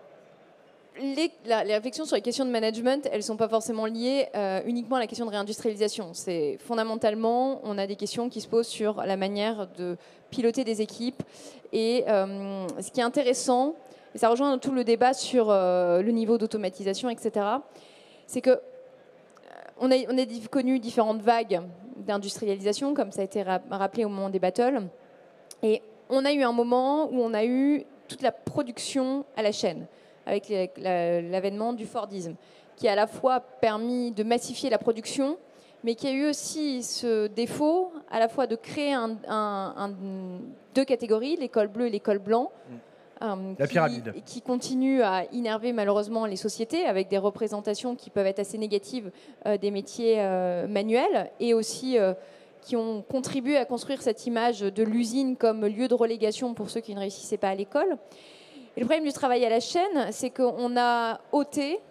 Les, la, les réflexions sur les questions de management, elles ne sont pas forcément liées euh, uniquement à la question de réindustrialisation. C'est fondamentalement, on a des questions qui se posent sur la manière de piloter des équipes. Et euh, ce qui est intéressant, et ça rejoint tout le débat sur euh, le niveau d'automatisation, et cetera, c'est que on a, on a connu différentes vagues d'industrialisation, comme ça a été rappelé au moment des battles. Et on a eu un moment où on a eu toute la production à la chaîne, avec l'avènement du Fordisme, qui a à la fois permis de massifier la production, mais qui a eu aussi ce défaut à la fois de créer un, un, un, deux catégories, l'école bleue et l'école blanc, mmh. euh, la qui, pyramide. qui continuent à innerver malheureusement les sociétés, avec des représentations qui peuvent être assez négatives euh, des métiers euh, manuels, et aussi euh, qui ont contribué à construire cette image de l'usine comme lieu de relégation pour ceux qui ne réussissaient pas à l'école. Et le problème du travail à la chaîne, c'est qu'on a ôté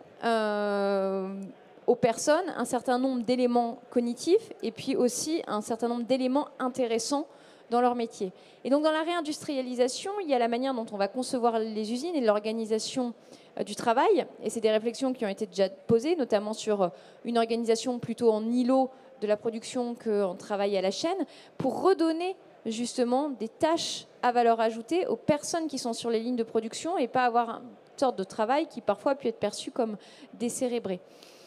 euh, aux personnes un certain nombre d'éléments cognitifs et puis aussi un certain nombre d'éléments intéressants dans leur métier. Et donc dans la réindustrialisation, il y a la manière dont on va concevoir les usines et l'organisation euh, du travail. Et c'est des réflexions qui ont été déjà posées, notamment sur une organisation plutôt en îlot de la production qu'en travail à la chaîne, pour redonner justement des tâches à valeur ajoutée aux personnes qui sont sur les lignes de production et pas avoir une sorte de travail qui parfois peut être perçu comme décérébré.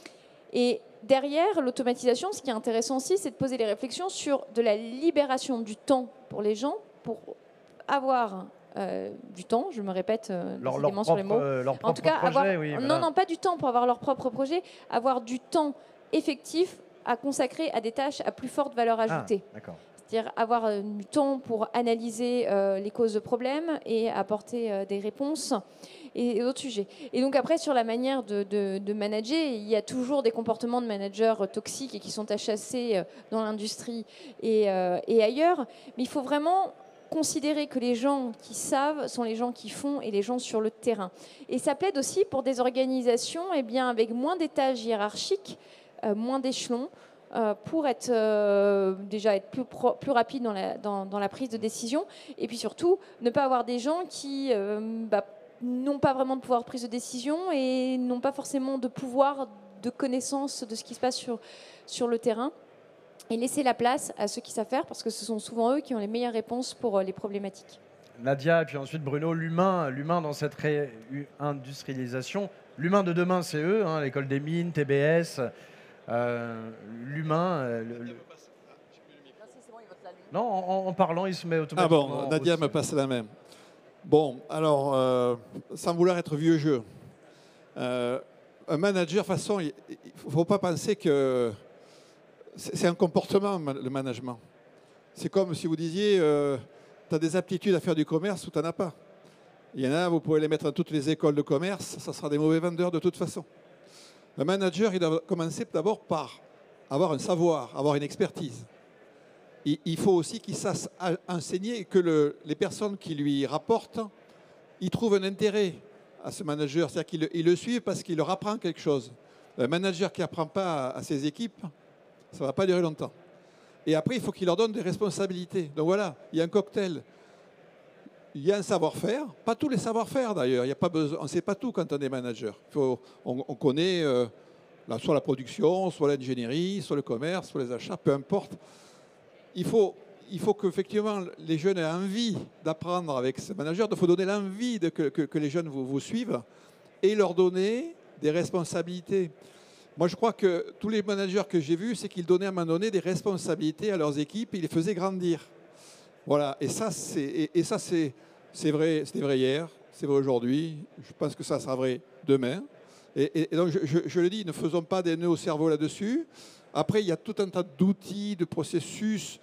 Et derrière l'automatisation, ce qui est intéressant aussi, c'est de poser des réflexions sur de la libération du temps pour les gens, pour avoir euh, du temps, je me répète euh, leur, leur propre, sur les mots. Euh, leur en tout cas, projet, avoir, oui, non, voilà. non, pas du temps pour avoir leur propre projet, avoir du temps effectif à consacrer à des tâches à plus forte valeur ajoutée. Ah, d'accord. C'est-à-dire avoir euh, du temps pour analyser euh, les causes de problèmes et apporter euh, des réponses et, et d'autres sujets. Et donc après, sur la manière de, de, de manager, il y a toujours des comportements de managers euh, toxiques et qui sont à chasser euh, dans l'industrie et, euh, et ailleurs. Mais il faut vraiment considérer que les gens qui savent sont les gens qui font et les gens sur le terrain. Et ça plaide aussi pour des organisations eh bien, avec moins d'étages hiérarchiques, euh, moins d'échelons, Euh, pour être, euh, déjà être plus, pro, plus rapide dans la, dans, dans la prise de décision, et puis surtout ne pas avoir des gens qui euh, bah, n'ont pas vraiment de pouvoir de prise de décision et n'ont pas forcément de pouvoir de connaissance de ce qui se passe sur, sur le terrain, et laisser la place à ceux qui savent faire, parce que ce sont souvent eux qui ont les meilleures réponses pour euh, les problématiques. Nadia, et puis ensuite Bruno, l'humain, l'humain dans cette réindustrialisation, l'humain de demain c'est eux, hein, l'école des mines, T B S. Euh, l'humain. Euh, le, le... Non, en, en parlant, il se met automatiquement. Ah bon, Nadia me passe la même. Bon, alors, euh, sans vouloir être vieux jeu, euh, un manager, de toute façon, il ne faut pas penser que c'est un comportement, le management. C'est comme si vous disiez, euh, tu as des aptitudes à faire du commerce ou tu n'en as pas. Il y en a, vous pouvez les mettre dans toutes les écoles de commerce, ça sera des mauvais vendeurs de toute façon. Un manager, il doit commencer d'abord par avoir un savoir, avoir une expertise. Il, il faut aussi qu'il sache enseigner et que le, les personnes qui lui rapportent, ils trouvent un intérêt à ce manager. C'est-à-dire qu'ils ils le suivent parce qu'il leur apprend quelque chose. Un manager qui n'apprend pas à, à ses équipes, ça ne va pas durer longtemps. Et après, il faut qu'il leur donne des responsabilités. Donc voilà, il y a un cocktail. Il y a un savoir-faire, pas tous les savoir-faire d'ailleurs, il y a pas besoin, on ne sait pas tout quand on est manager. Il faut, on, on connaît euh, là, soit la production, soit l'ingénierie, soit le commerce, soit les achats, peu importe. Il faut, il faut qu'effectivement les jeunes aient envie d'apprendre avec ce manager, il faut donner l'envie de, que, que, que les jeunes vous, vous suivent. et leur donner des responsabilités. Moi, je crois que tous les managers que j'ai vus, c'est qu'ils donnaient à un moment donné des responsabilités à leurs équipes et ils les faisaient grandir. Voilà, et ça, c'est, et, et ça, c'est, c'est vrai, c'était vrai hier, c'est vrai aujourd'hui, je pense que ça sera vrai demain. Et, et, et donc, je, je, je le dis, ne faisons pas des nœuds au cerveau là-dessus. Après, il y a tout un tas d'outils, de processus,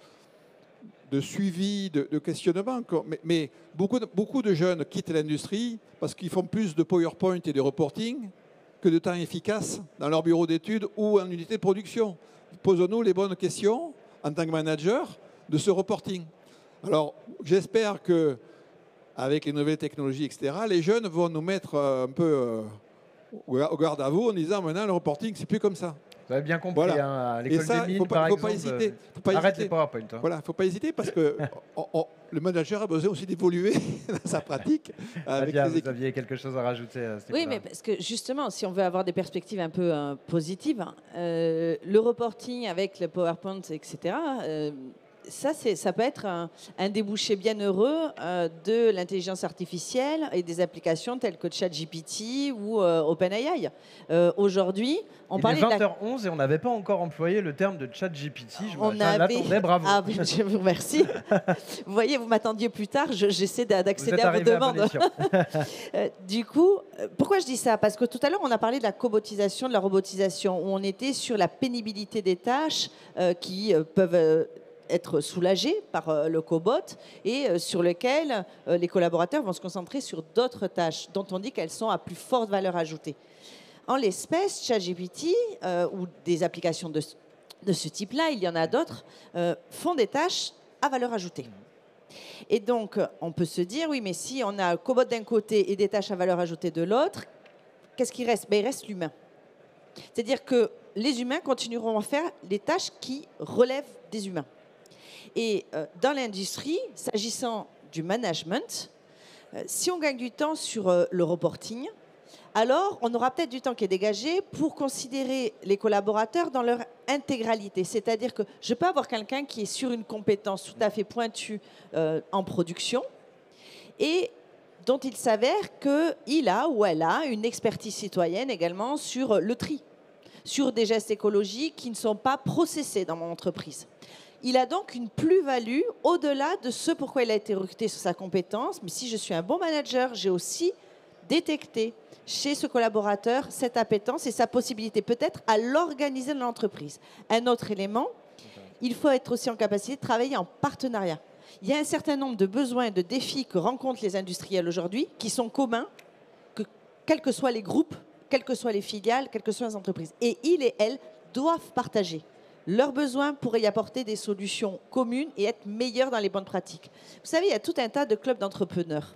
de suivi, de, de questionnement. Mais, mais beaucoup, de, beaucoup de jeunes quittent l'industrie parce qu'ils font plus de PowerPoint et de reporting que de temps efficace dans leur bureau d'études ou en unité de production. Posons-nous les bonnes questions en tant que manager de ce reporting. Alors, j'espère que avec les nouvelles technologies, et cetera, les jeunes vont nous mettre un peu au garde à vous en disant maintenant le reporting, c'est plus comme ça. Vous avez bien compris, Voilà. hein, à l'école des mines, par faut exemple, pas hésiter, faut pas arrête hésiter. les PowerPoint. Hein. Voilà, il ne faut pas hésiter parce que on, on, le manager a besoin aussi d'évoluer dans sa pratique. Avec Nadia, les vous équipes. aviez quelque chose à rajouter à ce Oui, niveau-là. mais parce que justement, si on veut avoir des perspectives un peu euh, positives, hein, euh, le reporting avec le PowerPoint, et cetera, euh, ça, c'est, ça peut être un, un débouché bien heureux euh, de l'intelligence artificielle et des applications telles que ChatGPT ou euh, OpenAI. Euh, Aujourd'hui, on Il parlait est de la... vingt heures onze et on n'avait pas encore employé le terme de ChatGPT. Je On me- avait... l'attendais, bravo. Ah, oui, je vous remercie. Vous voyez, vous m'attendiez plus tard, je- j'essaie d'a- Vous d'accéder êtes à vos arrivé à bon demandes. escient. Euh, du coup, euh, pourquoi je dis ça? Parce que tout à l'heure, on a parlé de la cobotisation, de la robotisation, où on était sur la pénibilité des tâches euh, qui euh, peuvent euh, être soulagées par euh, le cobot et euh, sur lesquelles euh, les collaborateurs vont se concentrer sur d'autres tâches dont on dit qu'elles sont à plus forte valeur ajoutée. En l'espèce, ChatGPT euh, ou des applications de, de ce type-là, il y en a d'autres, euh, font des tâches à valeur ajoutée. Et donc, on peut se dire, oui, mais si on a un cobot d'un côté et des tâches à valeur ajoutée de l'autre, qu'est-ce qui reste? Ben, il reste l'humain. C'est-à-dire que les humains continueront à faire les tâches qui relèvent des humains. Et euh, dans l'industrie, s'agissant du management, euh, si on gagne du temps sur euh, le reporting, alors on aura peut-être du temps qui est dégagé pour considérer les collaborateurs dans leur intégralité. C'est-à-dire que je peux avoir quelqu'un qui est sur une compétence tout à fait pointue euh, en production et dont il s'avère qu'il a ou elle a une expertise citoyenne également sur le tri, sur des gestes écologiques qui ne sont pas processés dans mon entreprise. Il a donc une plus-value au-delà de ce pourquoi il a été recruté sur sa compétence. Mais si je suis un bon manager, j'ai aussi détecté chez ce collaborateur cette appétence et sa possibilité peut-être à l'organiser dans l'entreprise. Un autre élément, il faut être aussi en capacité de travailler en partenariat. Il y a un certain nombre de besoins et de défis que rencontrent les industriels aujourd'hui qui sont communs, que, quels que soient les groupes, quelles que soient les filiales, quelles que soient les entreprises. Et ils et elles doivent partager leurs besoins pour y apporter des solutions communes et être meilleurs dans les bonnes pratiques. Vous savez, il y a tout un tas de clubs d'entrepreneurs.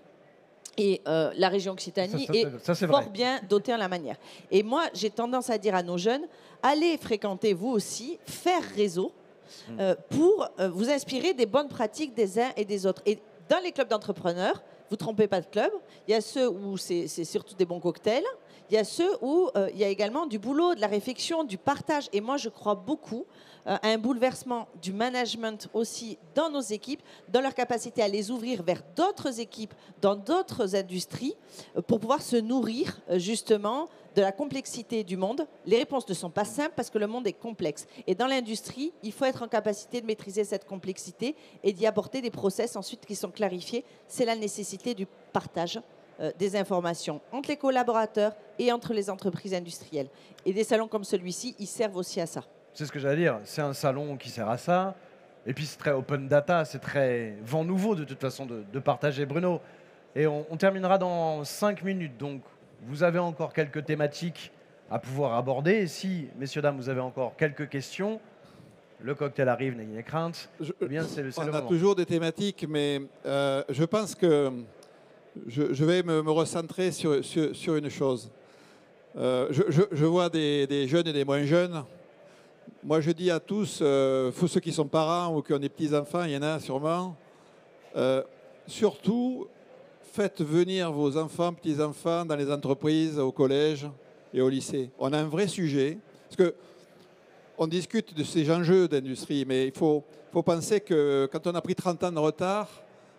Et euh, la région Occitanie Ça, ça, est, ça, c'est fort vrai. bien dotée en la manière. Et moi, j'ai tendance à dire à nos jeunes, allez fréquenter vous aussi, faire réseau, euh, pour euh, vous inspirer des bonnes pratiques des uns et des autres. Et dans les clubs d'entrepreneurs, vous ne trompez pas de club, il y a ceux où c'est c'est surtout des bons cocktails, il y a ceux où euh, il y a également du boulot, de la réflexion, du partage. Et moi, je crois beaucoup euh, à un bouleversement du management aussi dans nos équipes, dans leur capacité à les ouvrir vers d'autres équipes, dans d'autres industries, euh, pour pouvoir se nourrir euh, justement de la complexité du monde. Les réponses ne sont pas simples parce que le monde est complexe. Et dans l'industrie, il faut être en capacité de maîtriser cette complexité et d'y apporter des process ensuite qui sont clarifiés. C'est la nécessité du partage euh, des informations entre les collaborateurs et entre les entreprises industrielles. Et des salons comme celui-ci, ils servent aussi à ça. C'est ce que j'allais dire. C'est un salon qui sert à ça. Et puis c'est très open data, c'est très vent nouveau de toute façon de, de partager, Bruno. Et on, on terminera dans cinq minutes. Donc vous avez encore quelques thématiques à pouvoir aborder. Et si, messieurs, dames, vous avez encore quelques questions, le cocktail arrive, n'ayez crainte. Je- Eh bien, c'est le, c'est On le a moment. toujours des thématiques, mais euh, je pense que je, je vais me, me recentrer sur, sur, sur une chose. Euh, je, je- je vois des, des jeunes et des moins jeunes. Moi, je dis à tous, euh, tous ceux qui sont parents ou qui ont des petits-enfants, il y en a sûrement, euh, surtout, faites venir vos enfants, petits-enfants dans les entreprises, au collège et au lycée. On a un vrai sujet, parce que on discute de ces enjeux d'industrie, mais il faut, faut penser que quand on a pris trente ans de retard,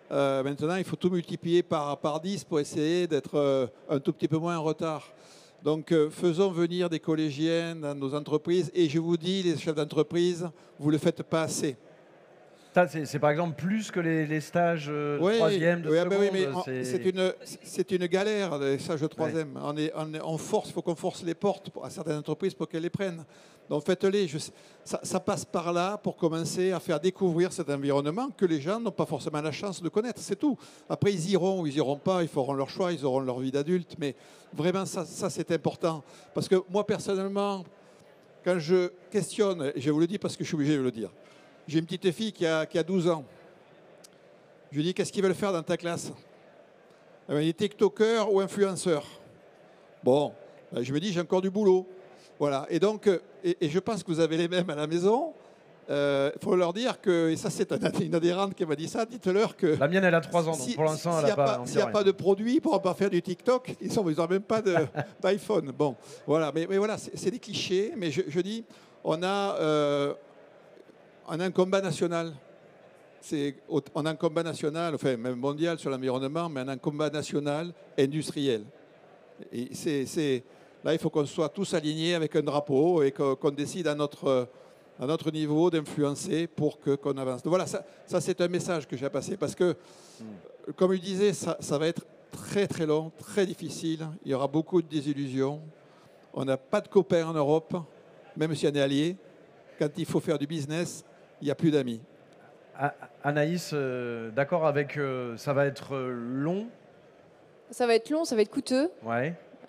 Euh, maintenant, il faut tout multiplier par, par dix pour essayer d'être euh, un tout petit peu moins en retard. Donc, euh, faisons venir des collégiennes dans nos entreprises. Et je vous dis, les chefs d'entreprise, vous ne le faites pas assez. C'est par exemple plus que les, les stages de oui, troisième, de oui, seconde. Oui, mais c'est une, c'est une galère, les stages de troisième. Ouais. On, est, on, est, on force, il faut qu'on force les portes à certaines entreprises pour qu'elles les prennent. Donc faites-les. Ça, ça passe par là pour commencer à faire découvrir cet environnement que les gens n'ont pas forcément la chance de connaître. C'est tout. Après, ils iront ou ils n'iront pas, ils feront leur choix, ils auront leur vie d'adulte. Mais vraiment, ça, ça c'est important. Parce que moi, personnellement, quand je questionne, et je vous le dis parce que je suis obligé de le dire, j'ai une petite fille qui a, qui a douze ans. Je lui dis, qu'est-ce qu'ils veulent faire dans ta classe? Elle m'a dit, TikToker ou influenceur. Bon, ben, je me dis, j'ai encore du boulot. Voilà. Et donc, et, et je pense que vous avez les mêmes à la maison. Il euh, faut leur dire que, et ça c'est une adhérente qui m'a dit ça, dites-leur que... La mienne, elle a trois ans, donc si, pour l'instant, si, elle n'a pas... S'il n'y a pas de produit, ils ne pourront pas faire du TikTok. Ils n'ont même pas d'iPhone. Bon, voilà. Mais, mais voilà, c'est des clichés. Mais je, je dis, on a... Euh, On a un combat national. On a un combat national, enfin même mondial sur l'environnement, mais on a un combat national industriel. Et c'est, c'est, là, il faut qu'on soit tous alignés avec un drapeau et qu'on, qu'on décide à notre, à notre niveau d'influencer pour que, qu'on avance. Donc voilà, ça, ça c'est un message que j'ai à passer parce que, mm. comme je disais, ça, ça va être très très long, très difficile. Il y aura beaucoup de désillusions. On n'a pas de copains en Europe, même si on est alliés. Quand il faut faire du business, il n'y a plus d'amis. Anaïs, euh, d'accord avec euh, ça va être long? Ça va être long, ça va être coûteux. Ouais.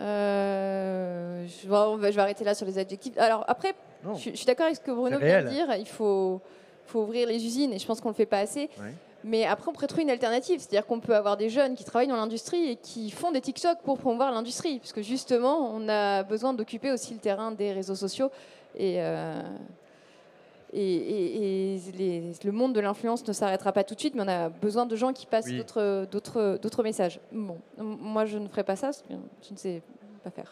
Euh, je, vais, je vais arrêter là sur les adjectifs. Alors après, je, je suis d'accord avec ce que Bruno vient de dire. Il faut, faut ouvrir les usines et je pense qu'on ne le fait pas assez. Ouais. Mais après, on pourrait trouver une alternative. C'est-à-dire qu'on peut avoir des jeunes qui travaillent dans l'industrie et qui font des TikTok pour promouvoir l'industrie. Parce que justement, on a besoin d'occuper aussi le terrain des réseaux sociaux. Et... Euh, Et, et, et les, le monde de l'influence ne s'arrêtera pas tout de suite, mais on a besoin de gens qui passent oui. d'autres messages. Bon, moi, je ne ferai pas ça, je ne sais pas faire.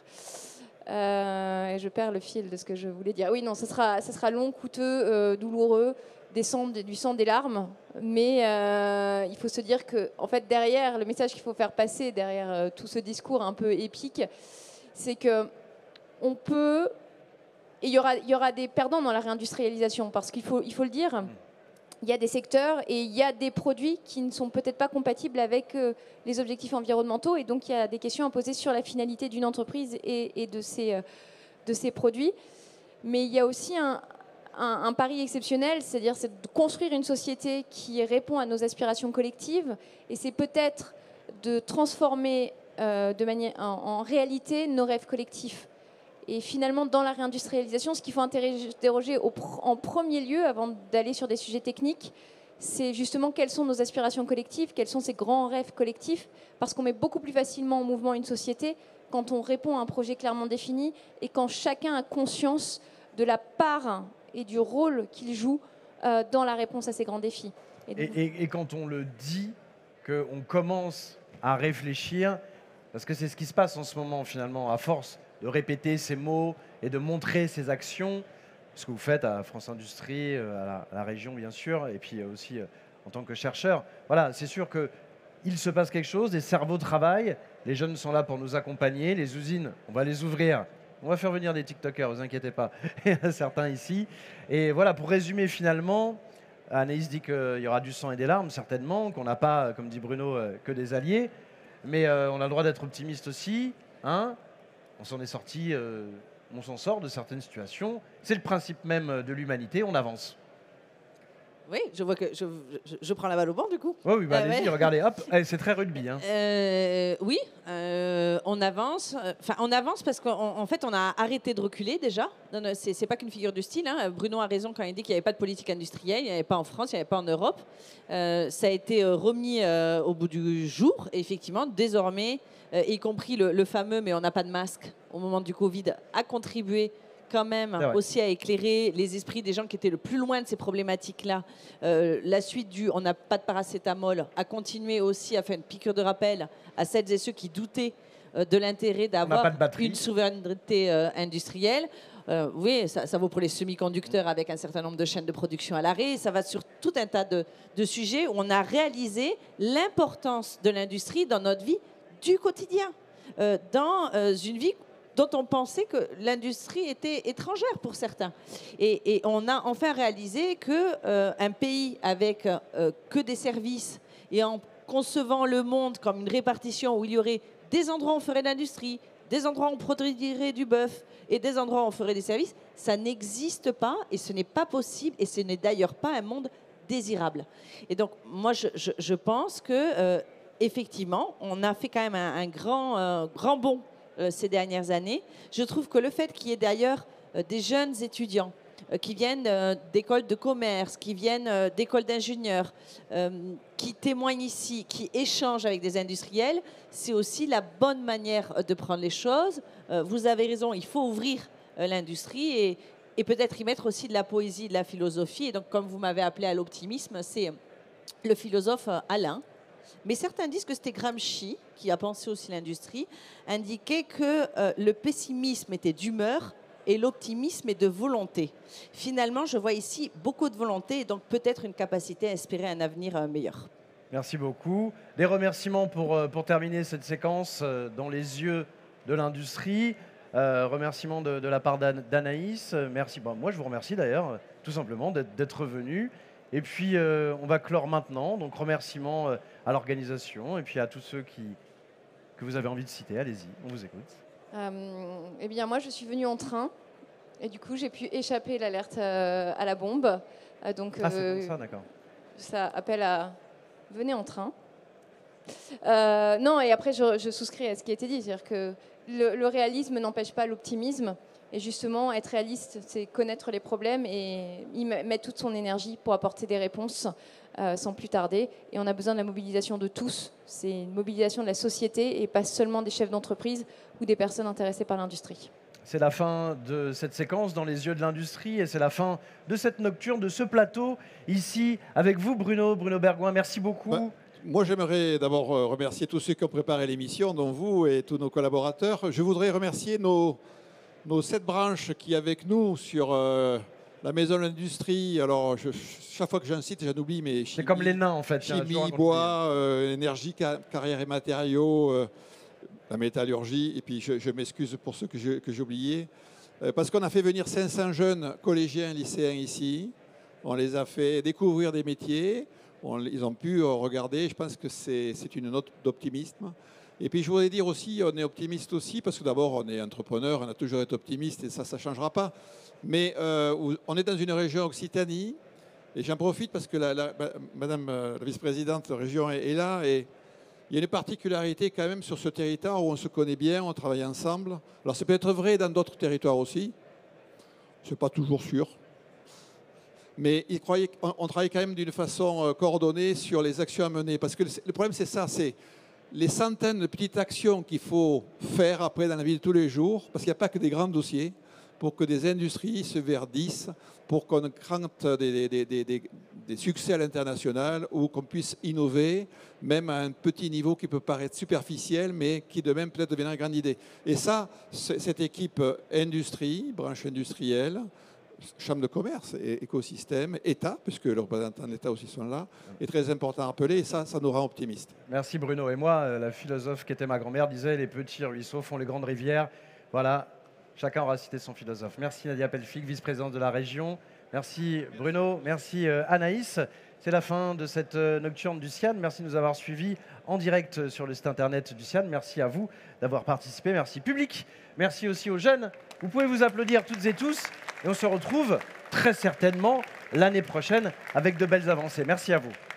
Euh, et je perds le fil de ce que je voulais dire. Oui, non, ce sera, ce sera long, coûteux, euh, douloureux, des sang, du sang, des larmes, mais euh, il faut se dire que, en fait, derrière, le message qu'il faut faire passer, derrière euh, tout ce discours un peu épique, c'est que on peut... Et il y aura, il y aura des perdants dans la réindustrialisation, parce qu'il faut, il faut le dire, il y a des secteurs et il y a des produits qui ne sont peut-être pas compatibles avec euh, les objectifs environnementaux, et donc il y a des questions à poser sur la finalité d'une entreprise et, et de, ses, euh, de ses produits. Mais il y a aussi un, un, un pari exceptionnel, c'est-à-dire c'est de construire une société qui répond à nos aspirations collectives, et c'est peut-être de transformer euh, de manière, en, en réalité nos rêves collectifs. Et finalement, dans la réindustrialisation, ce qu'il faut interroger au pr en premier lieu, avant d'aller sur des sujets techniques, c'est justement quelles sont nos aspirations collectives, quels sont ces grands rêves collectifs, parce qu'on met beaucoup plus facilement en mouvement une société quand on répond à un projet clairement défini et quand chacun a conscience de la part et du rôle qu'il joue euh, dans la réponse à ces grands défis. Et, et, et, et quand on le dit, qu'on commence à réfléchir, parce que c'est ce qui se passe en ce moment finalement, à force de répéter ces mots et de montrer ces actions, ce que vous faites à France Industrie, à la, à la région bien sûr, et puis aussi en tant que chercheur. Voilà, c'est sûr qu'il se passe quelque chose, les cerveaux travaillent, les jeunes sont là pour nous accompagner, les usines, on va les ouvrir, on va faire venir des TikTokers, ne vous inquiétez pas, il y en a certains ici. Et voilà, pour résumer finalement, Anaïs dit qu'il y aura du sang et des larmes, certainement, qu'on n'a pas, comme dit Bruno, que des alliés, mais euh, on a le droit d'être optimiste aussi, hein. On s'en est sorti, euh, on s'en sort de certaines situations. C'est le principe même de l'humanité, on avance. Oui, je vois que je, je, je prends la balle au banc du coup. Oh oui, bah, euh, allez-y, ouais. Regardez, hop, c'est très rugby. Hein. Euh, oui, euh, on avance. Enfin, on avance parce qu'en en fait, on a arrêté de reculer déjà. C'est pas qu'une figure du style. Hein. Bruno a raison quand il dit qu'il n'y avait pas de politique industrielle, il n'y avait pas en France, il n'y avait pas en Europe. Euh, ça a été remis euh, au bout du jour. Et effectivement, désormais, euh, y compris le, le fameux, mais on n'a pas de masque au moment du Covid, a contribué quand même aussi à éclairer les esprits des gens qui étaient le plus loin de ces problématiques-là. Euh, la suite du « on n'a pas de paracétamol » a continué aussi à faire une piqûre de rappel à celles et ceux qui doutaient euh, de l'intérêt pas d'avoir de batterie. une souveraineté euh, industrielle. Euh, oui, ça, ça vaut pour les semi-conducteurs avec un certain nombre de chaînes de production à l'arrêt. Ça va sur tout un tas de, de sujets où on a réalisé l'importance de l'industrie dans notre vie du quotidien, euh, dans euh, une vie dont on pensait que l'industrie était étrangère pour certains. Et, et on a enfin réalisé qu'un euh, pays avec euh, que des services et en concevant le monde comme une répartition où il y aurait des endroits où on ferait de l'industrie, des endroits où on produirait du bœuf et des endroits où on ferait des services, ça n'existe pas et ce n'est pas possible et ce n'est d'ailleurs pas un monde désirable. Et donc, moi, je, je, je pense que euh, effectivement, on a fait quand même un, un grand, euh, grand bond euh, ces dernières années. Je trouve que le fait qu'il y ait d'ailleurs euh, des jeunes étudiants euh, qui viennent euh, d'écoles de commerce, qui viennent euh, d'écoles d'ingénieurs, euh, qui témoignent ici, qui échangent avec des industriels, c'est aussi la bonne manière de prendre les choses. Euh, vous avez raison, il faut ouvrir euh, l'industrie et, et peut-être y mettre aussi de la poésie, de la philosophie. Et donc, comme vous m'avez appelé à l'optimisme, c'est le philosophe euh, Alain. Mais certains disent que c'était Gramsci, qui a pensé aussi l'industrie, indiquait que euh, le pessimisme était d'humeur et l'optimisme est de volonté. Finalement, je vois ici beaucoup de volonté et donc peut-être une capacité à espérer un avenir euh, meilleur. Merci beaucoup. Des remerciements pour, euh, pour terminer cette séquence euh, dans les yeux de l'industrie. Euh, remerciements de, de la part d'An- d'Anaïs. Euh, Merci. Bon, moi, je vous remercie d'ailleurs, euh, tout simplement, d'être d'être venu. Et puis, euh, on va clore maintenant. Donc, remerciements euh, à l'organisation et puis à tous ceux qui, que vous avez envie de citer. Allez-y, on vous écoute. Euh, eh bien, moi, je suis venue en train et du coup, j'ai pu échapper l'alerte euh, à la bombe. Euh, donc, Ah, c'est euh, pour ça, d'accord. ça appelle à venez en train. Euh, non, et après, je, je souscris à ce qui a été dit, c'est-à-dire que le, le réalisme n'empêche pas l'optimisme. Et justement, être réaliste, c'est connaître les problèmes et y mettre toute son énergie pour apporter des réponses euh, sans plus tarder. Et on a besoin de la mobilisation de tous. C'est une mobilisation de la société et pas seulement des chefs d'entreprise ou des personnes intéressées par l'industrie. C'est la fin de cette séquence dans les yeux de l'industrie et c'est la fin de cette nocturne, de ce plateau ici avec vous, Bruno, Bruno Bergouin. Merci beaucoup. Bah, moi, j'aimerais d'abord euh, remercier tous ceux qui ont préparé l'émission, dont vous et tous nos collaborateurs. Je voudrais remercier nos, nos sept branches qui, avec nous, sur euh, la maison de l'industrie. Alors, je, chaque fois que j'en cite, j'en oublie, mais c'est comme les nains, en fait. Chimie, bois, euh, énergie, ca- carrière et matériaux. Euh, la métallurgie, et puis je, je m'excuse pour ceux que j'ai que j'ai oubliés, euh, parce qu'on a fait venir cinq cents jeunes collégiens, lycéens ici, on les a fait découvrir des métiers, on, ils ont pu euh, regarder, je pense que c'est c'est une note d'optimisme. Et puis je voudrais dire aussi, on est optimiste aussi, parce que d'abord on est entrepreneur, on a toujours été optimiste, et ça, ça ne changera pas, mais euh, on est dans une région Occitanie, et j'en profite parce que la, la, Madame la vice-présidente de région est, est là, et il y a une particularité quand même sur ce territoire où on se connaît bien, on travaille ensemble. Alors c'est peut-être vrai dans d'autres territoires aussi, c'est pas toujours sûr. Mais il croyait, on, on travaille quand même d'une façon euh, coordonnée sur les actions à mener. Parce que le, le problème c'est ça, c'est les centaines de petites actions qu'il faut faire après dans la vie de tous les jours, parce qu'il n'y a pas que des grands dossiers, pour que des industries se verdissent, pour qu'on crante des, des, des, des, des succès à l'international, ou qu'on puisse innover, même à un petit niveau qui peut paraître superficiel, mais qui de même peut-être deviendra une grande idée. Et ça, cette équipe industrie, branche industrielle, chambre de commerce, et écosystème, État, puisque les représentants de l'État aussi sont là, est très important à rappeler, et ça, ça nous rend optimistes. Merci Bruno. Et moi, la philosophe qui était ma grand-mère disait « Les petits ruisseaux font les grandes rivières ». Voilà. Chacun aura cité son philosophe. Merci Nadia Pelfic, vice-présidente de la région. Merci Bruno. Merci euh, Anaïs. C'est la fin de cette euh, nocturne du Cian. Merci de nous avoir suivis en direct sur le site internet du Cian. Merci à vous d'avoir participé. Merci public. Merci aussi aux jeunes. Vous pouvez vous applaudir toutes et tous. Et on se retrouve très certainement l'année prochaine avec de belles avancées. Merci à vous.